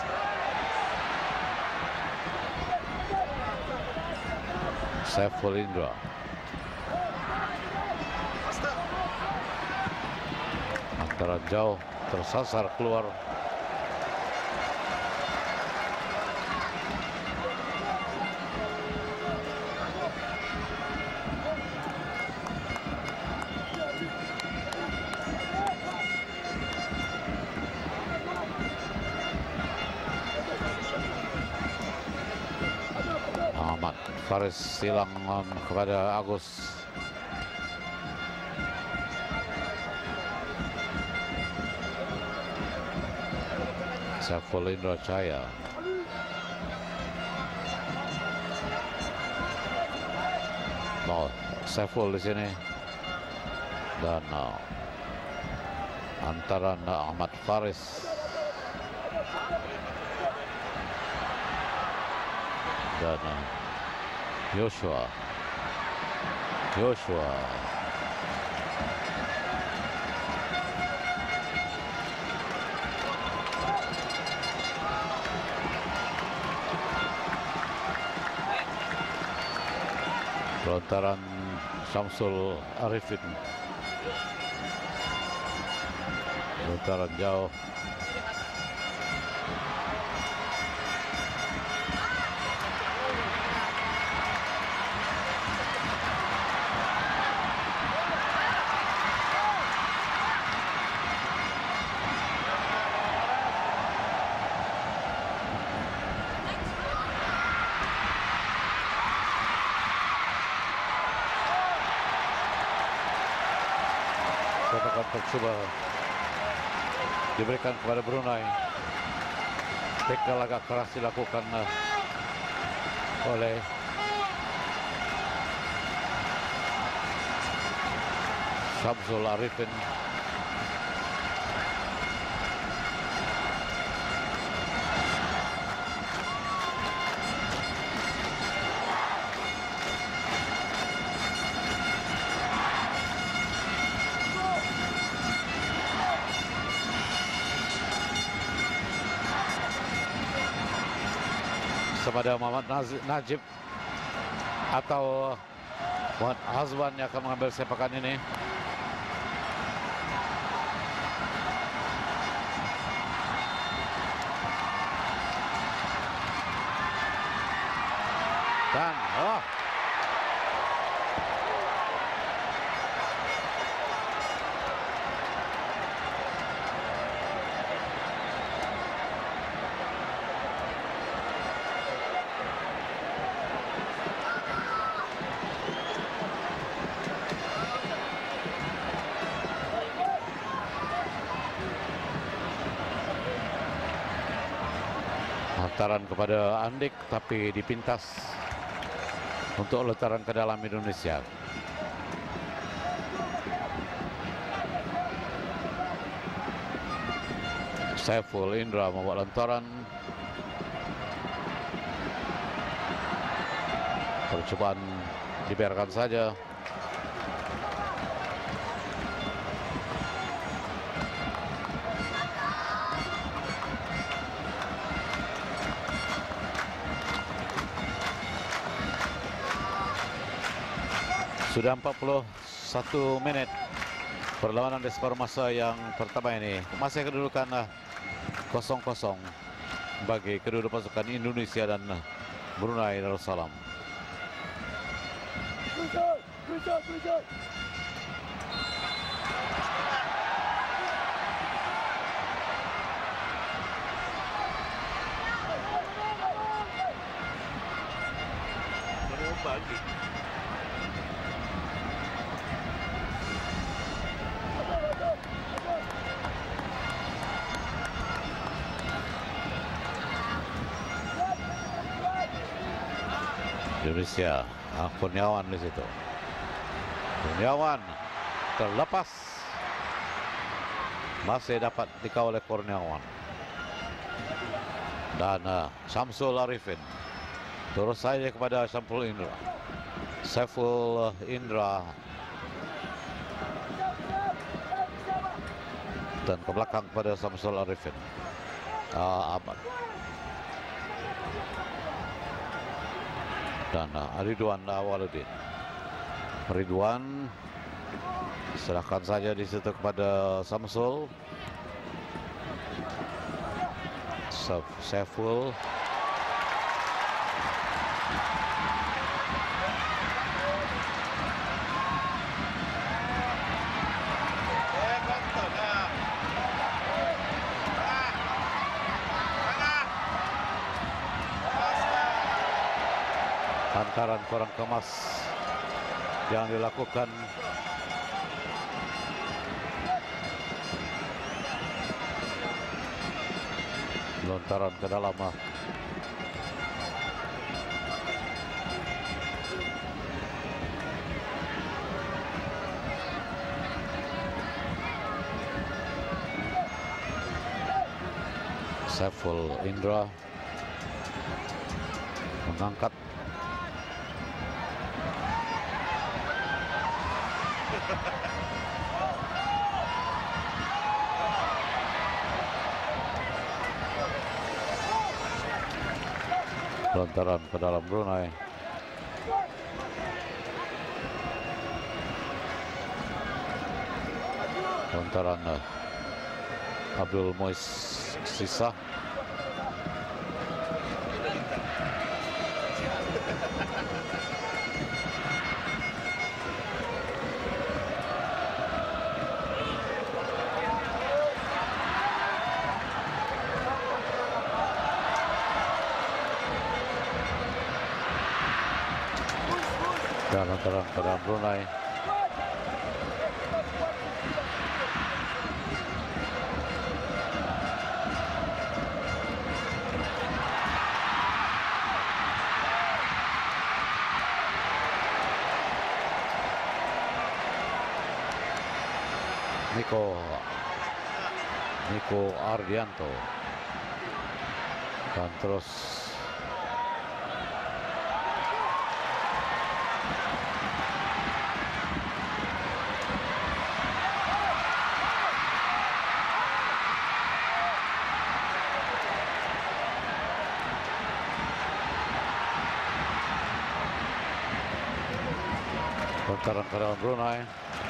Saiful Indra. Antara jauh tersasar keluar. Faris silang kepada Agus. Saiful Indra Cahaya. Oh, Saiful di sini. Dan antara Ahmad Faris dan Joshua. Lontaran Syamsul Arifin. Lontaran jauh. Kotakan tercoba diberikan kepada Brunei. Tackle agak keras dilakukan oleh Syamsul Arifin. Kepada Muhammad Najib atau Muhammad Hazwan yang akan mengambil sepakan ini. Dan lontaran kepada Andik tapi dipintas untuk lontaran ke dalam Indonesia. Saiful Indra membuat lantaran. Percobaan dibiarkan saja. Sudah 41 menit perlawanan di skor masa yang pertama ini. Masih kedudukan 0-0 bagi kedua pasukan Indonesia dan Brunei Darussalam. Bagi Indonesia, Kurniawan di situ. Kurniawan terlepas, masih dapat dikawal oleh Kurniawan. Dan Syamsul Arifin terus saja kepada Saiful Indra. Saiful Indra dan ke belakang pada Syamsul Arifin. Ahmad dan Ridwan Awaludin. Ridwan serahkan saja di situ kepada Samsul. Saiful hantaran kurang kemas yang dilakukan lontaran ke dalam. Saiful Indra mengangkat lontaran ke dalam Brunei. Lontaran Abdul Mois Sisa. Dan lontaran ke dalam Brunei. Niko Ardianto dan terus lontaran ke dalam Brunei.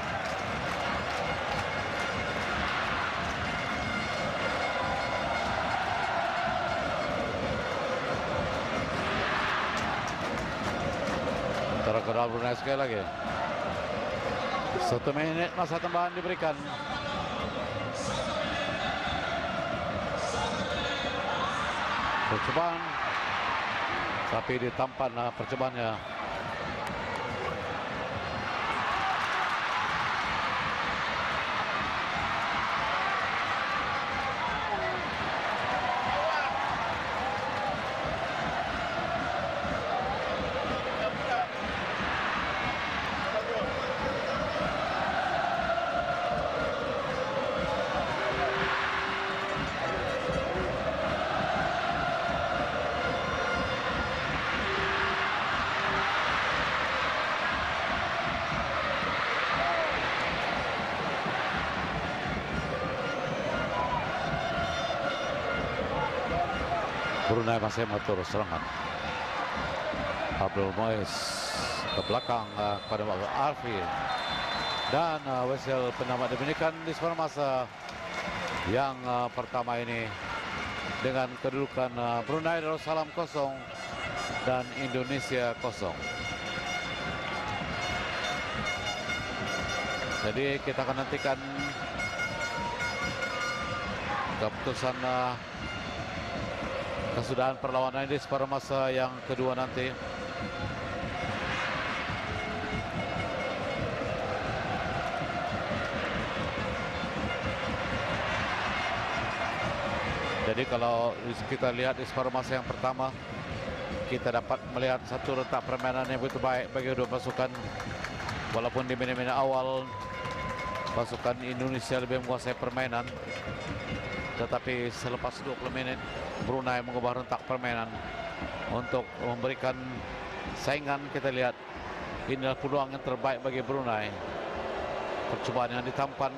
Lontaran ke dalam Brunei sekali lagi. 1 menit masa tambahan diberikan. Percobaan, tapi ditampan percobaannya. Brunei masih mengatur serangan. Abdul Mois ke belakang kepada Arfi, dan whistle penyelamat dibunyikan di separuh masa yang pertama ini dengan kedudukan Brunei Darussalam 0 dan Indonesia 0. Jadi kita akan nantikan keputusan kesudahan perlawanan ini di separuh masa yang kedua nanti. Jadi kalau kita lihat di separuh masa yang pertama, kita dapat melihat satu rentak permainan yang begitu baik bagi kedua pasukan. Walaupun di minit-minit awal pasukan Indonesia lebih menguasai permainan, tetapi selepas 20 menit Brunei mengubah rentak permainan untuk memberikan saingan. Kita lihat inilah peluang yang terbaik bagi Brunei. Percubaan yang ditampan,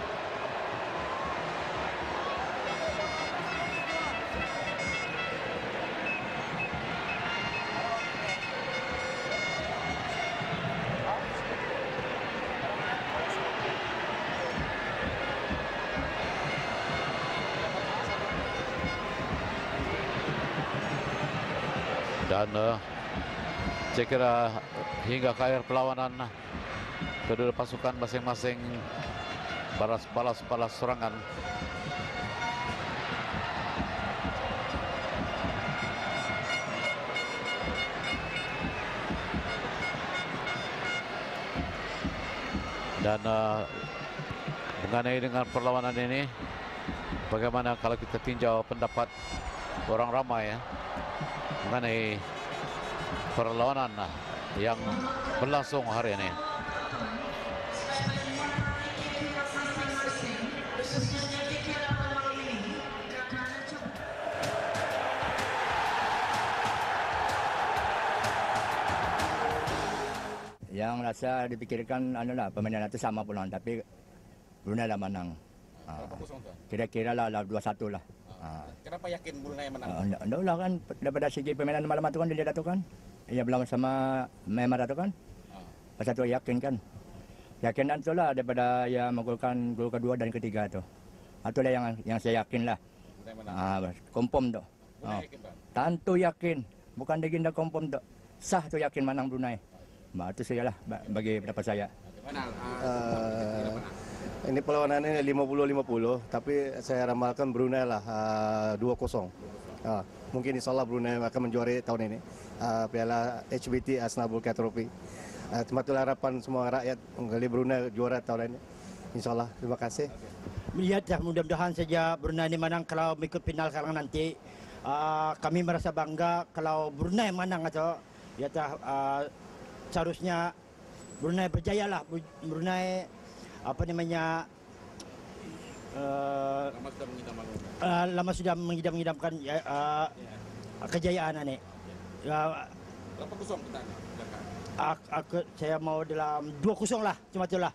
dan saya kira hingga ke akhir perlawanan kedua pasukan masing-masing balas serangan. Dan mengenai dengan perlawanan ini, bagaimana kalau kita tinjau pendapat orang ramai ya mengenai perlawanan yang berlangsung hari ini. Yang rasa dipikirkan permainan itu sama pulang, tapi Brunei dah menang. Kira-kira lah 2-1 lah. Kenapa yakin Brunei menang? Enggak lah kan, daripada segi permainan malam itu kan dilihat itu kan. Ia belum sama Myanmar itu kan. Pasal itu yakin kan. Yakinan itu lah daripada ia menggolkan gol kedua dan ketiga itu. Itulah yang saya yakin lah. Kompom tu. Tentu yakin. Bukan legenda kompom tu. Sah tu yakin menang Brunei. Itu saya lah bagi pendapat saya. Ini perlawanan ini 50-50, tapi saya ramalkan Brunei lah 2-0. Mungkin insyaAllah Brunei akan menjuari tahun ini Piala HBT Asnaf Bulkar Trophy. Cuma itulah harapan semua rakyat menggali Brunei juara tahun ini. InsyaAllah, terima kasih. Melihat ya, mudah-mudahan saja Brunei ini menang. Kalau ikut final sekarang nanti kami merasa bangga kalau Brunei menang atau ya seharusnya Brunei berjaya lah. Brunei lama sudah mengidam-idamkan kejayaan ini. Berapa kosong kita? Saya mau dalam 2-0 lah, cuma itulah.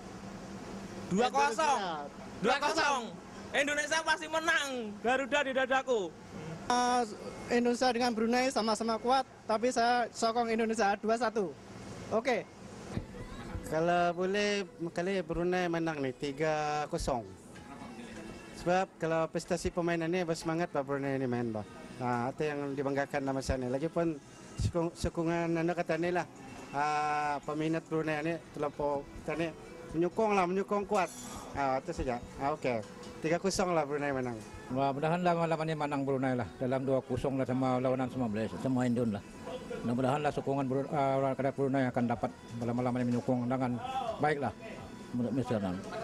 2-0. Indonesia pasti menang. Garuda di dadaku. Indonesia dengan Brunei sama-sama kuat, tapi saya sokong Indonesia 2-1. Oke. Kalau boleh, kali Brunei menang nih 3-0. Sebab kalau prestasi pemainan ini bersemangat bah Brunei ini main bah. Nah, itu yang dibanggakan nama saya ni. Lagipun sokongan anda kata ni lah. Peminat Brunei ini terlampau tadi menyokong kuat. Itu saja. Okey. 3-0 lah Brunei menang. Mudah-mudahan lah malam ini menang Brunei lah dalam 2-0 lah sama lawanan semua Malaysia, semua Indon lah. Mudah-mudahan lah sokongan rakyat Brunei akan dapat malam-malam ini menyokong dengan baiklah menurut Mr.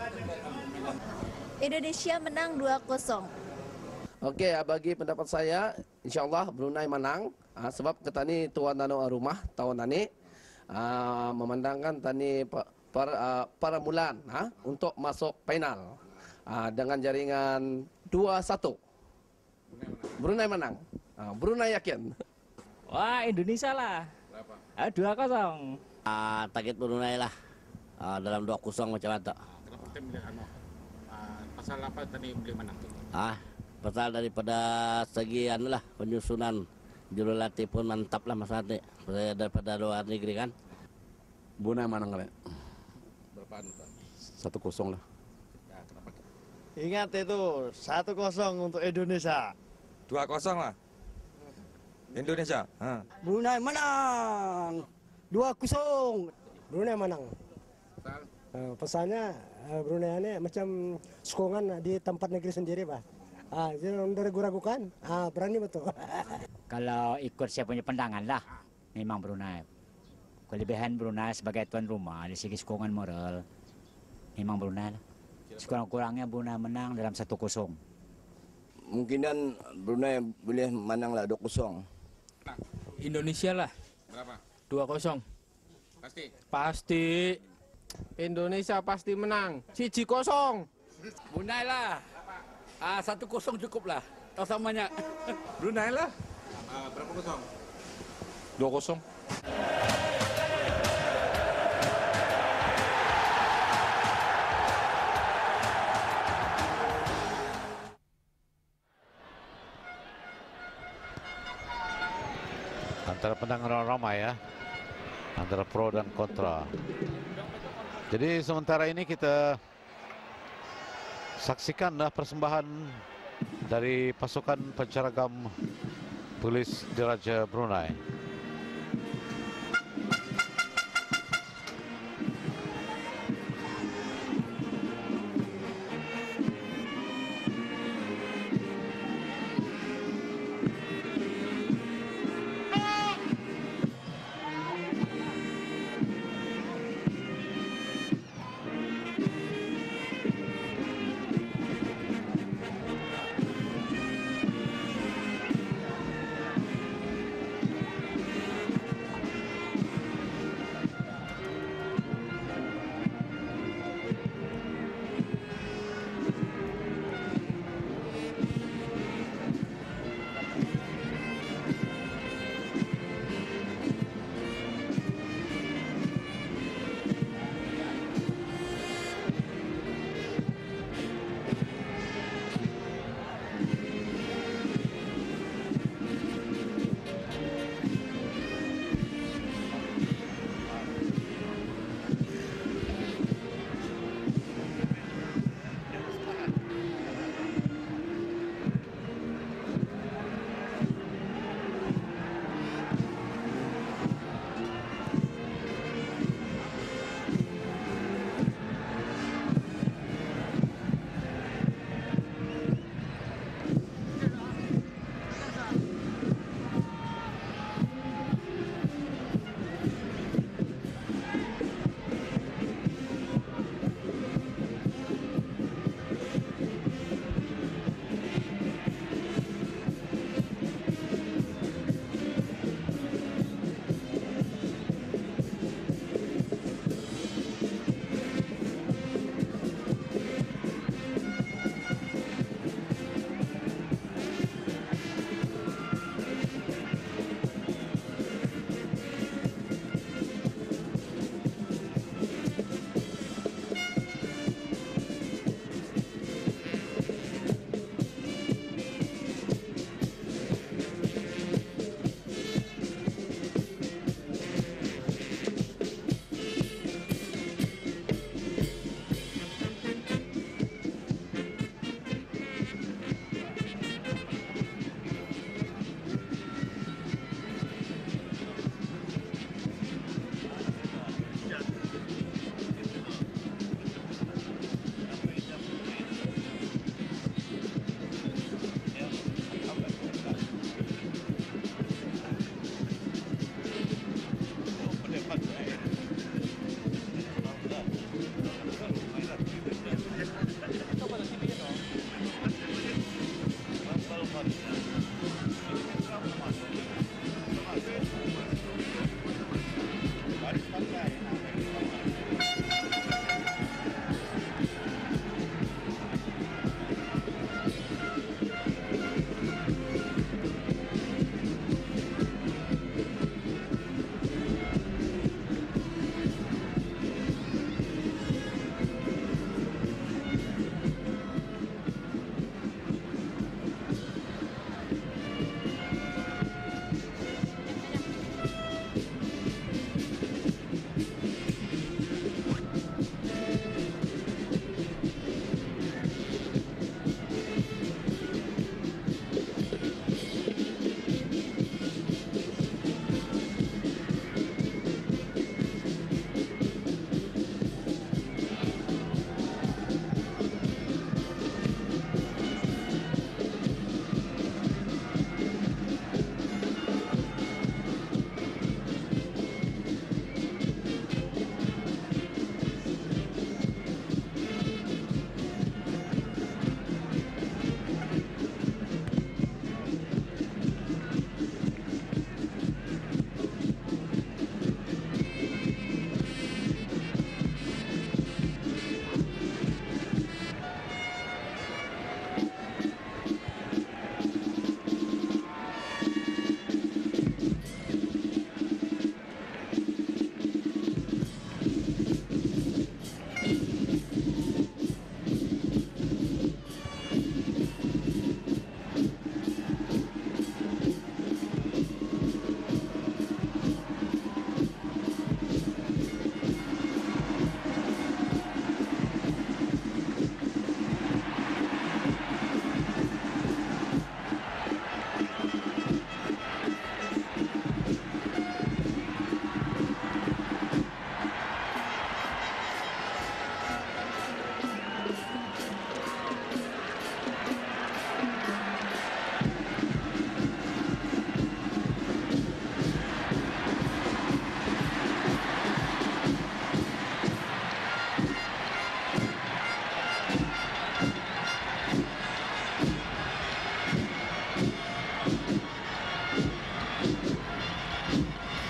Indonesia menang 2-0. Okey, bagi pendapat saya, insyaAllah Brunei menang. Sebab kita ni tuan dano rumah tahun ini memandangkan tani para mulan untuk masuk final dengan jaringan 2-1. Brunei menang. Brunei yakin. Wah, Indonesia lah. Berapa? 2-0. Target Brunei lah. Dalam 2-0 macam mana tak? Kenapa kita milih pasal apa tadi boleh menang? Pasal daripada segi lah penyusunan jurulatih pun mantap lah Mas Ade. Daripada luar negeri kan. Brunei menang kali. Berapaan? 1-0 lah. Ingat itu 1-0 untuk Indonesia. 2-0 lah. Indonesia. Brunei menang 2-0. Brunei menang. Pesannya Brunei ini macam sokongan di tempat negeri sendiri, Pak. Jangan diragu-ragukan. Berani betul. Kalau ikut saya punya pandangan lah, memang Brunei. Kelebihan Brunei sebagai tuan rumah dari segi sokongan moral, memang Brunei lah. Sekurang-kurangnya Brunei menang dalam 1-0. Mungkinan Brunei boleh menang lah 2-0. Indonesia lah. Berapa? 2-0. Pasti. Pasti. Indonesia pasti menang. 1-0. Brunei lah. 1-0 cukup lah. Tak samanya. Brunei lah. Berapa kosong? 2-0. Antara pendengar ramai ya, antara pro dan kontra. Jadi sementara ini kita saksikanlah persembahan dari pasukan penceragam Polis Diraja Brunei.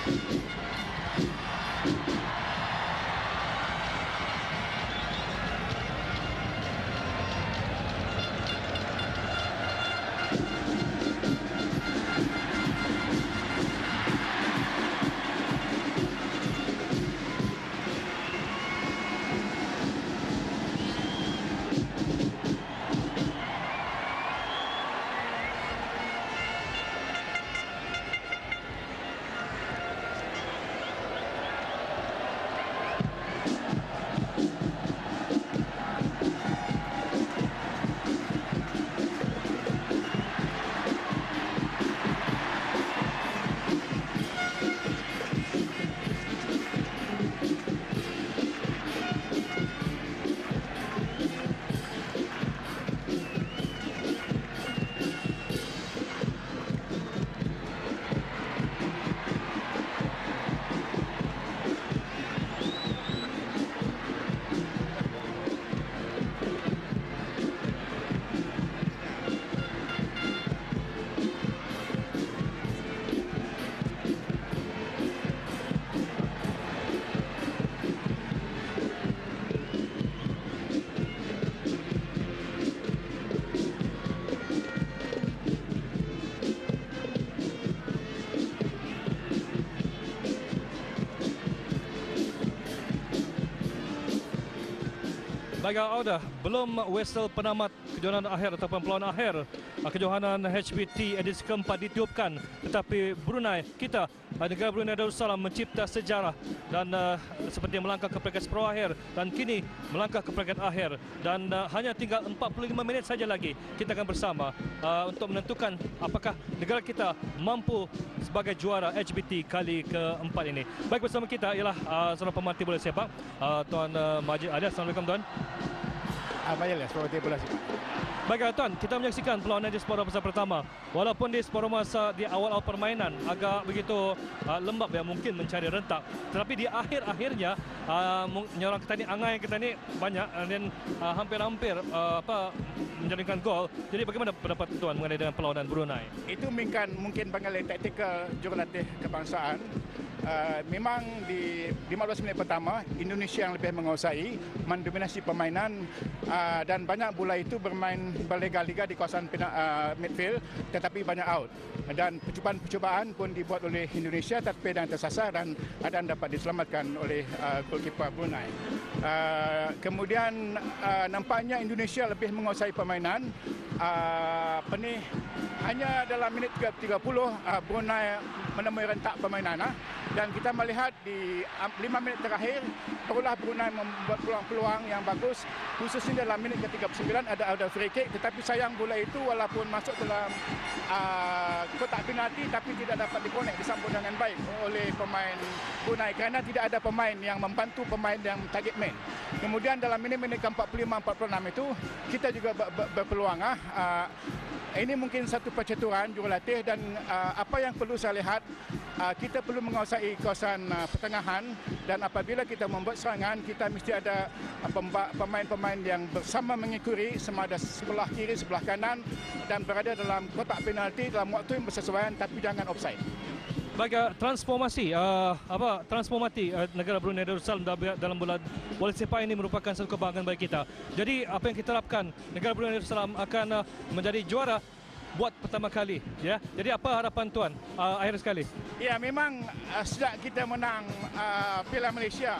Baiklah, Auda, belum whistle penamat kejohanan akhir ataupun perlawanan akhir kejohanan HBT edisi keempat ditiupkan, tetapi Brunei, kita, negara Brunei Darussalam mencipta sejarah dan seperti melangkah ke peringkat separuh akhir dan kini melangkah ke peringkat akhir dan hanya tinggal 45 minit saja lagi kita akan bersama untuk menentukan apakah negara kita mampu sebagai juara HBT kali keempat ini. Baik, bersama kita ialah seorang pemerhati bola sepak, Tuan Majid Ali. Assalamualaikum, Tuan. Baiklah, seperti bola sepak. Baiklah, Tuan, kita menyaksikan perlawanan di separuh masa pertama. Walaupun di separuh masa di awal-awal permainan agak begitu lembab ya, mungkin mencari rentak, tetapi di akhir-akhirnya nyorang kita ni banyak dan hampir-hampir menjaringkan gol. Jadi bagaimana pendapat Tuan mengenai dengan perlawanan Brunei? Itu mungkin pengalih taktikal jurulatih kebangsaan. Memang di 15 minit pertama Indonesia yang lebih menguasai, mendominasi permainan dan banyak bola itu bermain berliga-liga di kawasan midfield, tetapi banyak out. Dan percubaan pun dibuat oleh Indonesia tetapi dan tersasar dan dapat diselamatkan oleh goalkeeper Brunei. Kemudian nampaknya Indonesia lebih menguasai permainan. Hanya dalam minit 30 Brunei menemui rentak permainan dan kita melihat di 5 minit terakhir barulah Brunei membuat peluang-peluang yang bagus, khususnya dalam minit ke-39 ada free kick, tetapi sayang bola itu walaupun masuk dalam kotak penalti tapi tidak dapat dikonek, disambut dengan baik oleh pemain Brunei kerana tidak ada pemain yang membantu pemain yang target man. Kemudian dalam minit-minit ke-45-46 itu kita juga berpeluang. Ini mungkin satu percaturan jurulatih dan apa yang perlu saya lihat, kita perlu menguasai kawasan pertengahan dan apabila kita membuat serangan, kita mesti ada pemain-pemain yang bersama mengikuti sama ada sebelah kiri, sebelah kanan dan berada dalam kotak penalti dalam waktu yang bersesuaian tapi jangan offside. Baik, transformasi negara Brunei Darussalam dalam bola sepak ini merupakan satu kebanggaan bagi kita. Jadi apa yang kita harapkan, negara Brunei Darussalam akan menjadi juara buat pertama kali, ya. Jadi apa harapan Tuan akhir sekali? Ya, memang sejak kita menang Piala Malaysia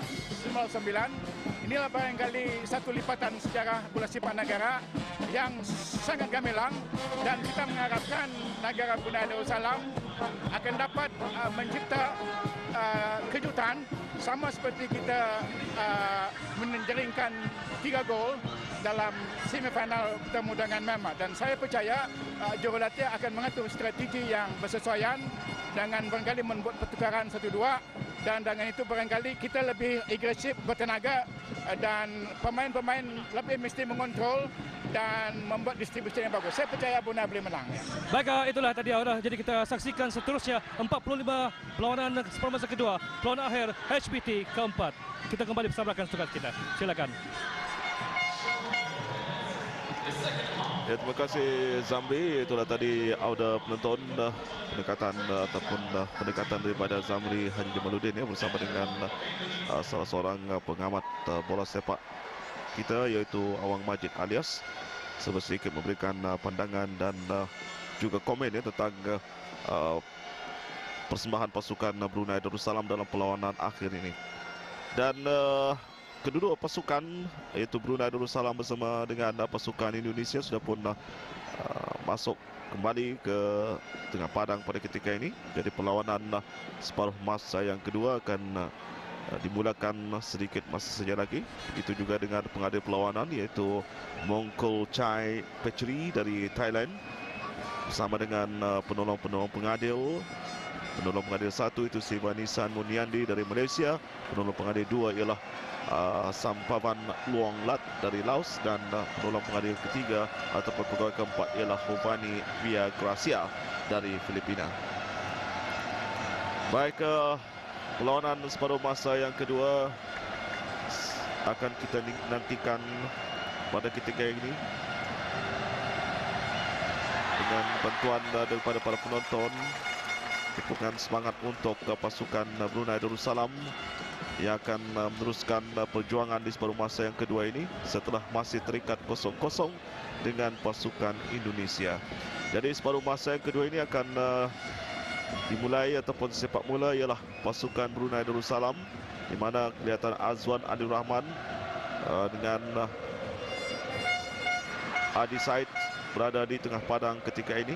99, inilah barangkali satu lipatan sejarah bola sepak negara yang sangat gemilang dan kita mengharapkan negara Brunei Darussalam akan dapat mencipta kejutan sama seperti kita menjaringkan 3 gol dalam semifinal bertemu dengan Myanmar, dan saya percaya jurulatih akan mengatur strategi yang bersesuaian dengan barangkali membuat pertukaran 1-2 dan dengan itu barangkali kita lebih agresif bertenaga dan pemain-pemain lebih mesti mengontrol dan membuat distribusi yang bagus. Saya percaya Brunei boleh menang. Ya. Baik, itulah tadi Auda. Jadi kita saksikan seterusnya 45 perlawanan separuh masa kedua, perlawanan akhir HBT keempat. Kita kembali bersama rakan sukan kita. Silakan. Ya, terima kasih Zamri. Itulah tadi audio penonton pendekatan ataupun pendekatan daripada Zamri Haji Jamaluddin ya, bersama dengan salah seorang pengamat bola sepak kita, iaitu Awang Majid alias, sedikit memberikan pandangan dan juga komen ya tentang persembahan pasukan Brunei Darussalam dalam perlawanan akhir ini. Dan kedua pasukan iaitu Brunei Darussalam bersama dengan pasukan Indonesia sudah pun masuk kembali ke tengah padang pada ketika ini. Jadi perlawanan separuh masa yang kedua akan dimulakan sedikit masa saja lagi. Itu juga dengan pengadil perlawanan iaitu Mongkol Chai Pechri dari Thailand bersama dengan penolong-penolong pengadil. Penolong pengadil 1 itu Sivanisan Muniandi dari Malaysia. Penolong pengadil 2 ialah Sampavan Luang Lat dari Laos, dan penolong pengadil ketiga ataupun pegawai keempat ialah Hovani Via Gracia dari Filipina. Baik, perlawanan separuh masa yang kedua akan kita nantikan pada ketika ini dengan bantuan daripada para penonton. Dukungan semangat untuk pasukan Brunei Darussalam yang akan meneruskan perjuangan di separuh masa yang kedua ini setelah masih terikat 0-0 dengan pasukan Indonesia. Jadi separuh masa yang kedua ini akan dimulai ataupun sepak mula ialah pasukan Brunei Darussalam, di mana kelihatan Azwan Adil Rahman dengan Adi Said berada di tengah padang ketika ini.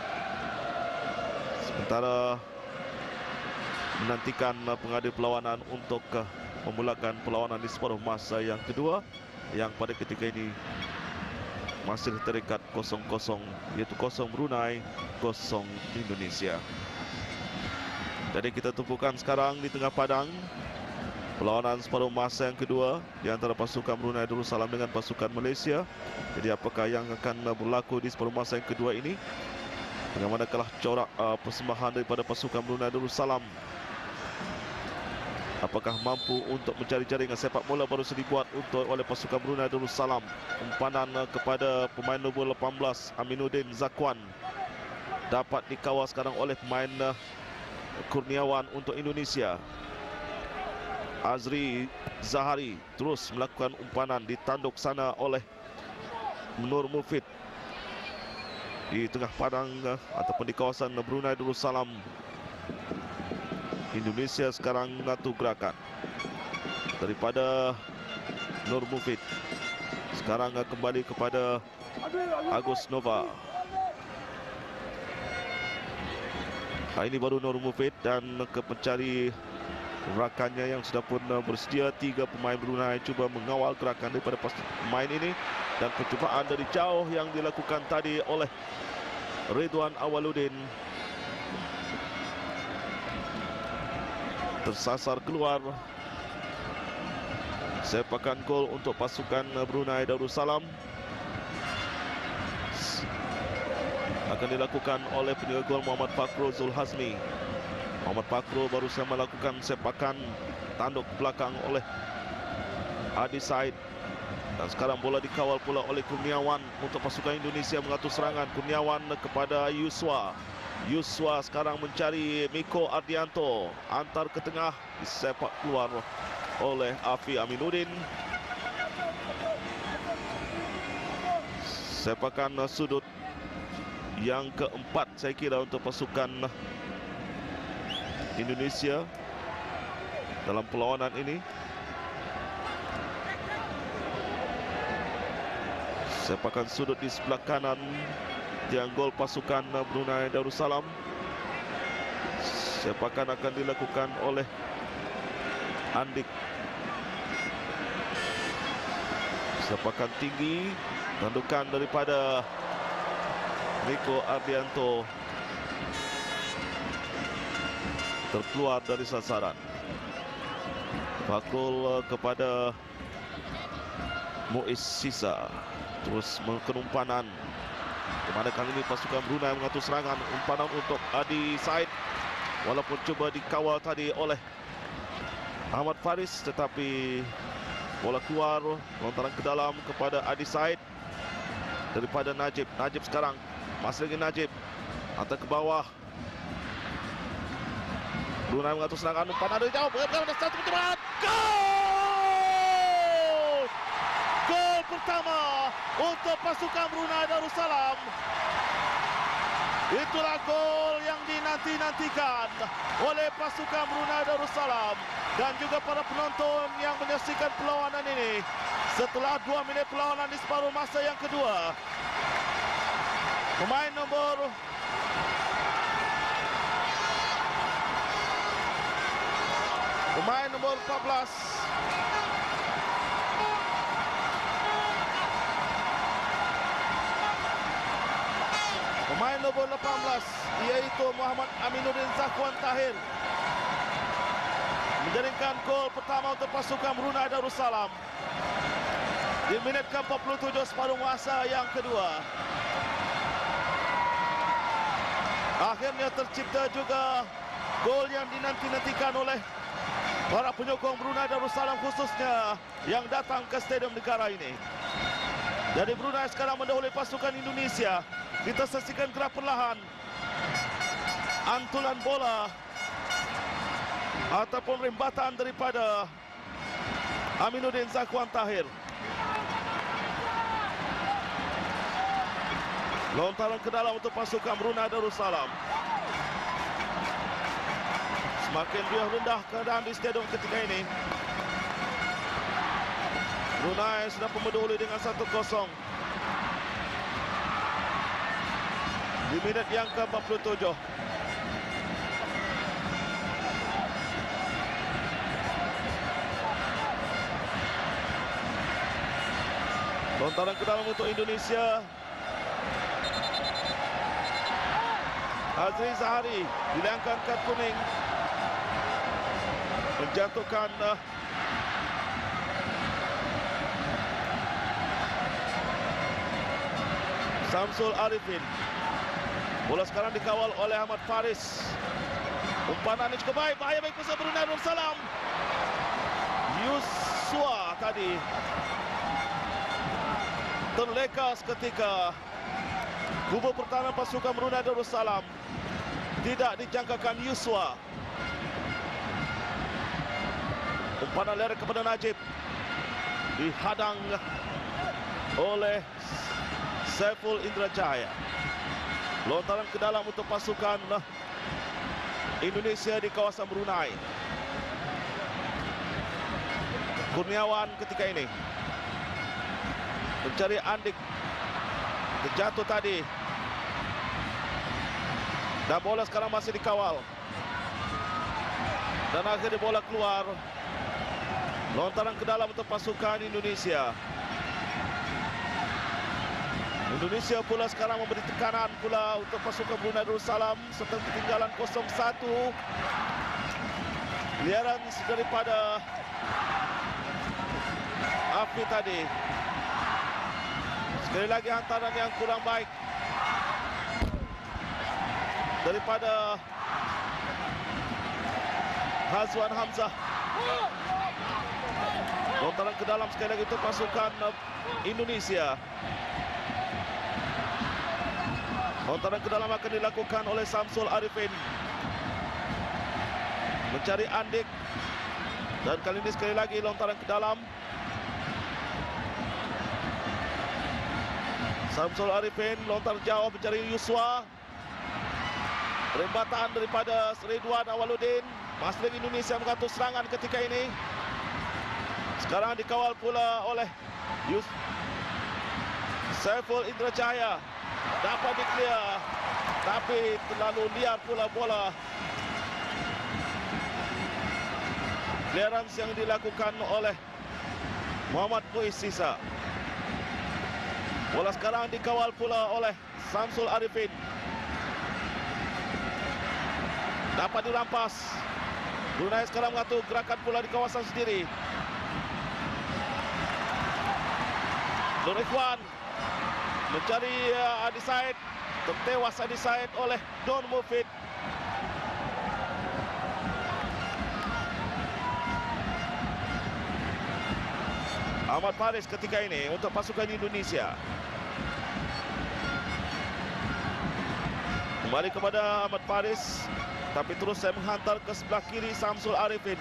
Sementara menantikan pengadil perlawanan untuk memulakan perlawanan di separuh masa yang kedua yang pada ketika ini masih terikat 0-0, iaitu 0 Brunei, 0 Indonesia. Jadi kita tumpukan sekarang di tengah padang perlawanan separuh masa yang kedua di antara pasukan Brunei Darussalam dengan pasukan Malaysia. Jadi apakah yang akan berlaku di separuh masa yang kedua ini? Bagaimanakah corak persembahan daripada pasukan Brunei Darussalam? Apakah mampu untuk mencari jaringan sepak bola baru dibuat oleh pasukan Brunei Darussalam? Umpanan kepada pemain nombor 18 Aminuddin Zakwan dapat dikawal sekarang oleh pemain Kurniawan untuk Indonesia. Azri Zahari terus melakukan umpanan, ditanduk sana oleh Nur Mufid di tengah padang ataupun di kawasan Brunei Darussalam. Indonesia sekarang mengatur gerakan daripada Nur Mufid. Sekarang kembali kepada Agus Nova. Ini baru Nur Mufid dan mencari rakannya yang sudah pun bersedia. 3 pemain Brunei cuba mengawal gerakan daripada pemain ini, dan percubaan dari jauh yang dilakukan tadi oleh Ridwan Awaluddin tersasar keluar. Sepakan gol untuk pasukan Brunei Darussalam akan dilakukan oleh penjaga gol Muhammad Fakrul Zulhazmi. Muhammad Fakrul baru saja melakukan sepakan tanduk belakang oleh Adi Said. Dan sekarang bola dikawal pula oleh Kurniawan untuk pasukan Indonesia mengatur serangan. Kurniawan kepada Yuswa. Yuswa sekarang mencari Miko Ardianto. Antar ke tengah, disepak keluar oleh Afi Aminuddin. Sepakan sudut yang keempat saya kira untuk pasukan Indonesia dalam perlawanan ini. Sepakan sudut di sebelah kanan tiang gol pasukan Brunei Darussalam. Sepakan akan dilakukan oleh Andik. Sepakan tinggi, tandukan daripada Miko Ardianto terkeluar dari sasaran. Fakrul kepada Muiz Sisa. Terus melakukan umpanan, di mana kali ini pasukan Brunei mengatur serangan. Umpanan untuk Adi Said, walaupun cuba dikawal tadi oleh Ahmad Faris, tetapi bola keluar, lontaran ke dalam kepada Adi Said. daripada Najib. Najib sekarang, masih lagi Najib. Hantar ke bawah. Brunei mengatur serangan, umpan ada jauh. Bergabung satu pertemuan. Gol! Gol pertama untuk pasukan Brunei Darussalam. Itulah gol yang dinanti-nantikan oleh pasukan Brunei Darussalam dan juga para penonton yang menyaksikan perlawanan ini. Setelah 2 minit perlawanan di separuh masa yang kedua, pemain nomor 14 pemain nomor 18 iaitu Muhammad Aminuddin Zakwan Tahir menjaringkan gol pertama untuk pasukan Brunei Darussalam di minit ke-47 separuh masa yang kedua. Akhirnya tercipta juga gol yang dinanti-nantikan oleh para penyokong Brunei Darussalam, khususnya yang datang ke Stadium Negara ini. Jadi Brunei sekarang mendahului pasukan Indonesia. Kita saksikan gerak perlahan antulan bola ataupun rembatan daripada Aminuddin Zakwan Tahir. Lontaran ke dalam untuk pasukan Brunei Darussalam. Semakin riuh rendah keadaan di stadium ketika ini. Brunei sudah mendahului dengan 1-0 di minit yang ke-47. Lontaran ke dalam untuk Indonesia. Azri Zahari dilangkan kad kuning, menjatuhkan Samsul Arifin. Bola sekarang dikawal oleh Ahmad Faris. Umpan ini cukup baik, bahaya bagi pasukan Brunei Darussalam. Yusua tadi terleka seketika. Kubu pertahanan pasukan Brunei Darussalam tidak dijangkakan Yusua. Umpan lari kepada Najib, dihadang oleh Saiful Indrajaya. Lontaran ke dalam untuk pasukan Indonesia di kawasan Brunei. Kurniawan ketika ini mencari Andik, terjatuh tadi, dan bola sekarang masih dikawal, dan akhirnya bola keluar. Lontaran ke dalam untuk pasukan Indonesia. Indonesia pula sekarang memberi tekanan pula untuk pasukan Brunei Darussalam setelah ketinggalan 0-1. Clearance daripada Afi tadi. Sekali lagi hantaran yang kurang baik daripada Hazwan Hamzah. Lontaran ke dalam sekali lagi untuk pasukan Indonesia. Lontaran ke dalam akan dilakukan oleh Samsul Arifin, mencari Andik, dan kali ini sekali lagi lontaran ke dalam. Samsul Arifin lontar jauh mencari Yusua. Rembatan daripada Ridwan Awaludin. Masih lagi Indonesia mengatur serangan ketika ini. Sekarang dikawal pula oleh Saiful Indrajaya. Dapat di-clear, tapi terlalu liar pula bola. Clearance yang dilakukan oleh Muhammad Muiz Sisa. Bola sekarang dikawal pula oleh Samsul Arifin. Dapat dirampas. Brunei sekarang mengatur gerakan pula di kawasan sendiri. Nur Ikhwan mencari Adi Said, tertewas Adi Said oleh Don Mufid. Ahmad Faris ketika ini untuk pasukan Indonesia. Kembali kepada Ahmad Faris, tapi terus saya menghantar ke sebelah kiri Samsul Arifin.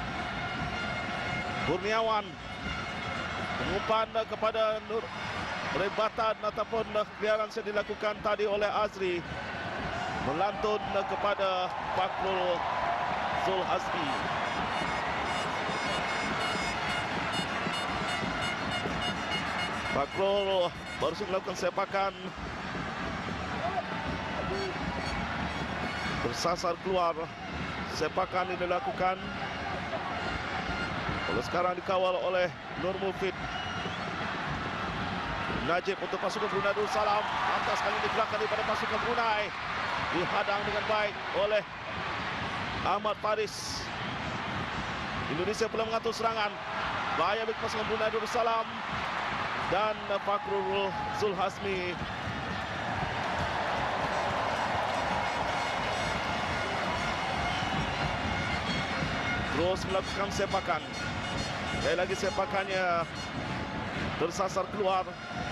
Kurniawan mengumpan kepada Nur, rebatan ataupun clearance yang dilakukan tadi oleh Azri, melantun kepada Fakrul Zulhasmi. Fakrul baru saja melakukan sepakan, bersasar keluar. Sepakan ini dilakukan. Lalu sekarang dikawal oleh Nur Mufid. Najib untuk pasukan Brunei Darussalam. Lantas kali ini gerakan daripada pasukan Brunei dihadang dengan baik oleh Ahmad Faris. Indonesia pula mengatur serangan. Bahaya bagi pasukan Brunei Darussalam dan Fakrul Zulhasmi. Terus melakukan sepakan. Sekali lagi sepakannya tersasar keluar.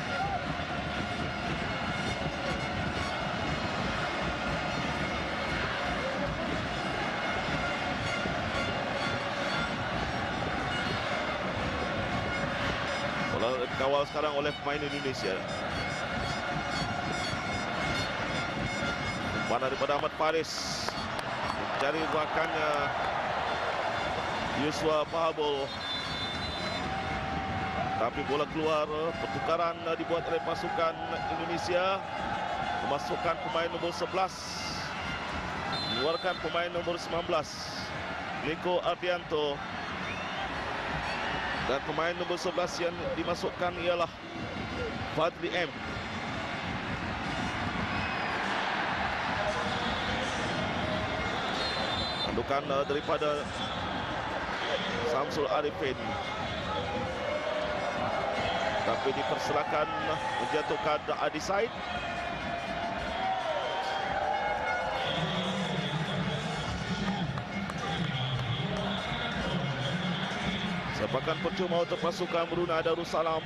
Bola dikawal sekarang oleh pemain Indonesia. Umpan daripada Ahmad Faris, mencari ruakannya Yuswa Pahabul. Tapi bola keluar. Pertukaran dibuat oleh pasukan Indonesia, memasukkan pemain nombor 11, mengeluarkan pemain nombor 19 Niko Ardianto, dan pemain nombor 11 yang dimasukkan ialah Fadli M. Tandukan daripada Samsul Arifin, tapi dipersilakan menjatuhkan Adi Said. Sepakan percuma untuk pasukan Brunei Darussalam.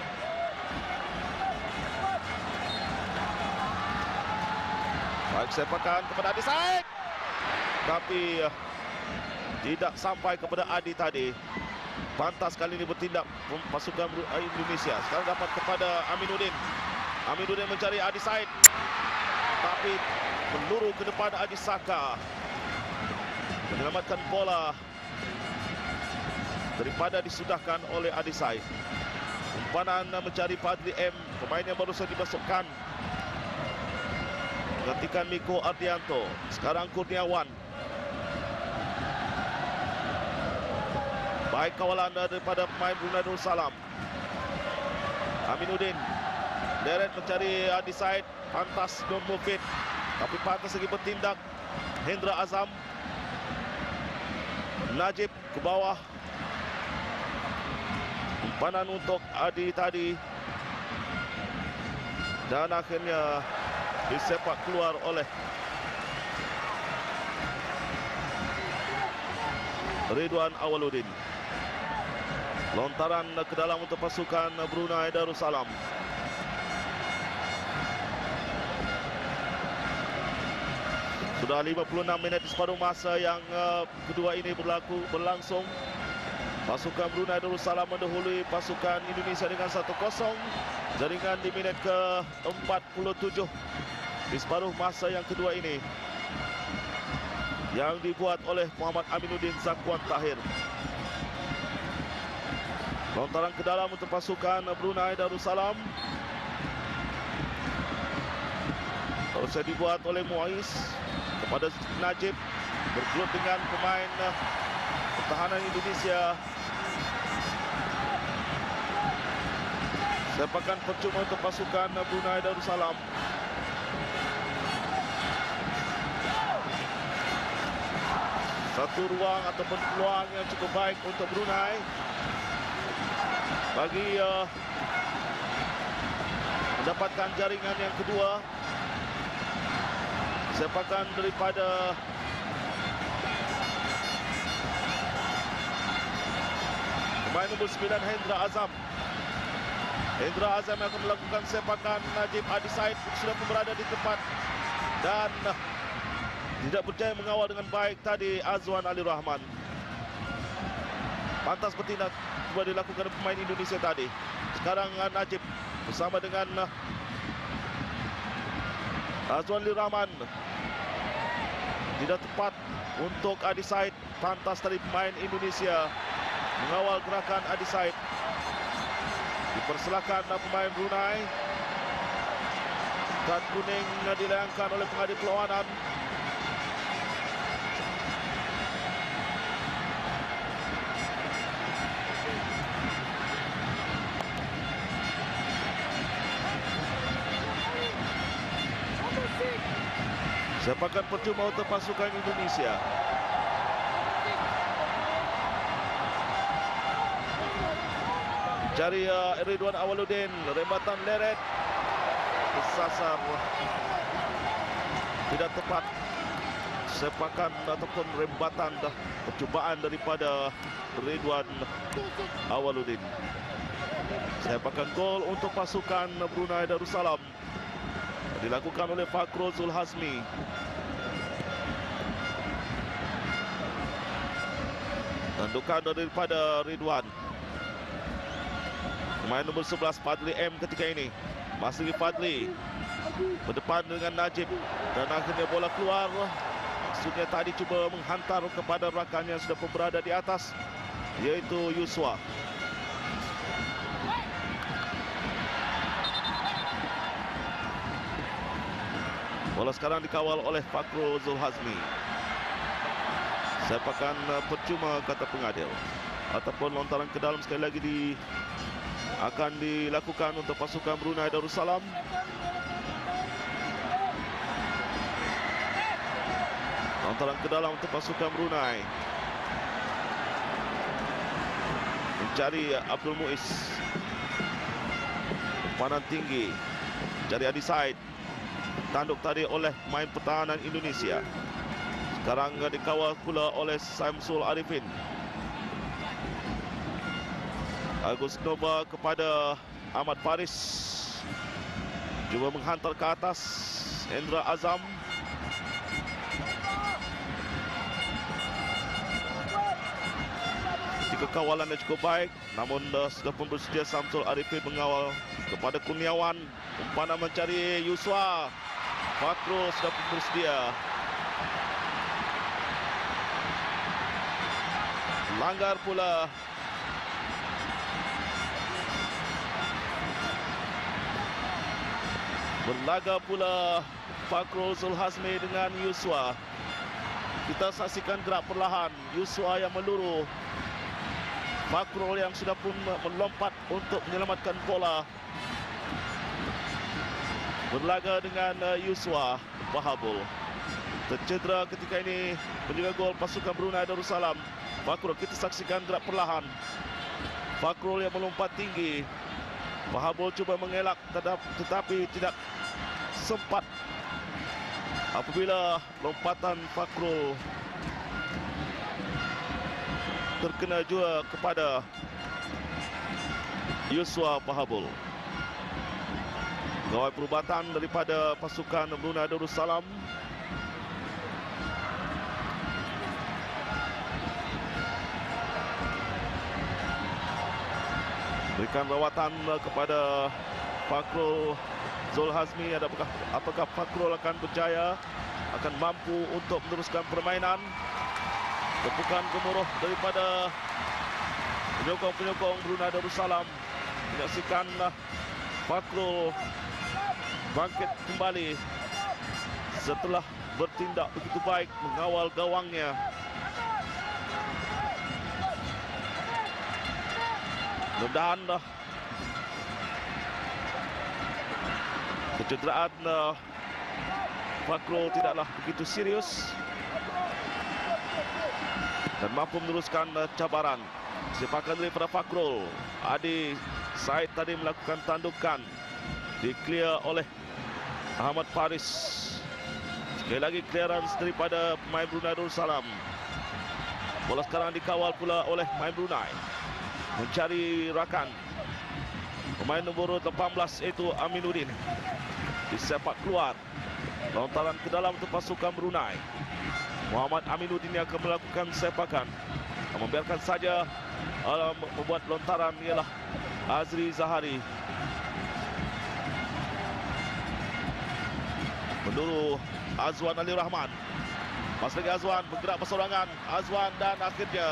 Baik sepakan kepada Adi Said, tapi tidak sampai kepada Adi tadi. Pantas kali ini bertindak pasukan Indonesia. Sekarang dapat kepada Aminuddin. Aminuddin mencari Adi Said, tapi peluru ke depan Adi Saka menyelamatkan bola daripada disudahkan oleh Adi Said. Umpanan mencari Fadli M, pemain yang baru saja dimasukkan. Menggantikan Niko Ardianto. Sekarang Kurniawan. Baik kawalan daripada pemain Brunei Darussalam. Aminuddin deret mencari Adi Said. Pantas Nur Mufid, tapi pantas lagi bertindak Hendra Azam. Najib ke bawah. Umpanan untuk Adi tadi, dan akhirnya disepak keluar oleh Ridwan Awaluddin. Lontaran ke dalam untuk pasukan Brunei Darussalam. Sudah 56 minit di separuh masa yang kedua ini berlangsung. Pasukan Brunei Darussalam mendahului pasukan Indonesia dengan 1-0. Jaringan di minit ke-47 di separuh masa yang kedua ini, yang dibuat oleh Muhammad Aminuddin Zakwan Tahir. Lontaran ke dalam untuk pasukan Brunei Darussalam. Harusnya dibuat oleh Muiz kepada Najib, bergelut dengan pemain pertahanan Indonesia. Sepakan percuma untuk pasukan Brunei Darussalam. Satu ruang ataupun peluang yang cukup baik untuk Brunei bagi mendapatkan jaringan yang kedua. Sepakan daripada pemain nombor 9 Hendra Azam. Hendra Azam yang akan melakukan sepakan. Najib Adi Said sudah berada di tempat dan tidak berjaya mengawal dengan baik tadi Azwan Ali Rahman. Pantas bertindak cuba dilakukan pemain Indonesia tadi. Sekarang Najib bersama dengan Azwan Ali Rahman. Tidak tepat untuk Adi Said. Pantas dari pemain Indonesia mengawal gerakan Adi Said. Dipersilakan pemain Brunei. Kad kuning dilayangkan oleh pengadil perlawanan. Sepakan percuma untuk pasukan Indonesia. Cari Ridwan Awaludin, rembatan leret kesasar, tidak tepat. Sepakan ataupun rembatan percubaan daripada Ridwan Awaludin. Sepakan gol untuk pasukan Brunei Darussalam dilakukan oleh Fakrul Zulhazmi. Tandukan daripada Ridwan. Pemain nombor 11 Fadli M ketika ini. Masih Fadli berdepan dengan Najib dan akhirnya bola keluar. Maksudnya tadi cuba menghantar kepada rakan yang sudah berada di atas, yaitu Yuswa. Bola sekarang dikawal oleh Fakrul Zulhazmi. Sepakan percuma kata pengadil. Ataupun lontaran ke dalam sekali lagi akan dilakukan untuk pasukan Brunei Darussalam. Lontaran ke dalam untuk pasukan Brunei. Mencari Abdul Muiz. Panan tinggi. Cari Adi Said. Tanduk tadi oleh main pertahanan Indonesia. Sekarang dikawal pula oleh Samsul Arifin. Agus Nova kepada Ahmad Faris. Cuba menghantar ke atas Hendra Azam. Jika kawalan cukup baik, namun sudah pun bersedia Samsul Arifin mengawal kepada Kurniawan. Umpan mencari Yuswa. Fakrul sudah pun bersedia. Langgar pula. Berlaga pula Fakrul Zulhazmi dengan Yuswa. Kita saksikan gerak perlahan Yuswa yang meluru. Fakrul yang sudah pun melompat untuk menyelamatkan bola. Berlaga dengan Yuswa Bahabul. Tercedera ketika ini penjaga gol pasukan Brunei Darussalam. Fakrul, kita saksikan gerak perlahan. Fakrul yang melompat tinggi. Bahabul cuba mengelak tetapi tidak sempat. Apabila lompatan Fakrul terkena juga kepada Yuswa Bahabul. Gawai perubatan daripada pasukan Brunei Darussalam. Berikan rawatan kepada Fakrul Zulhazmi. Apakah Fakrul akan berjaya, akan mampu untuk meneruskan permainan? Tepukan gemuruh daripada penyokong-penyokong Brunei Darussalam. Menyaksikan Fakrul bangkit kembali setelah bertindak begitu baik mengawal gawangnya. Mudah-mudahan kecederaan Fakrul tidaklah begitu serius dan mampu meneruskan cabaran. Sepakan daripada Fakrul. Adi Said tadi melakukan tandukan, di-clear oleh Ahmad Faris. Sekali lagi clearance daripada pemain Brunei Darussalam. Bola sekarang dikawal pula oleh pemain Brunei. Mencari rakan. Pemain nombor 18 itu Aminuddin. Disepak keluar. Lontaran ke dalam untuk pasukan Brunei. Muhammad Aminuddin yang akan melakukan sepakan. Membiarkan saja membuat lontaran ialah Azri Zahari. Mendulu Azwan Ali Rahman. Mas lagi Azwan bergerak bersorangan. Azwan dan akhirnya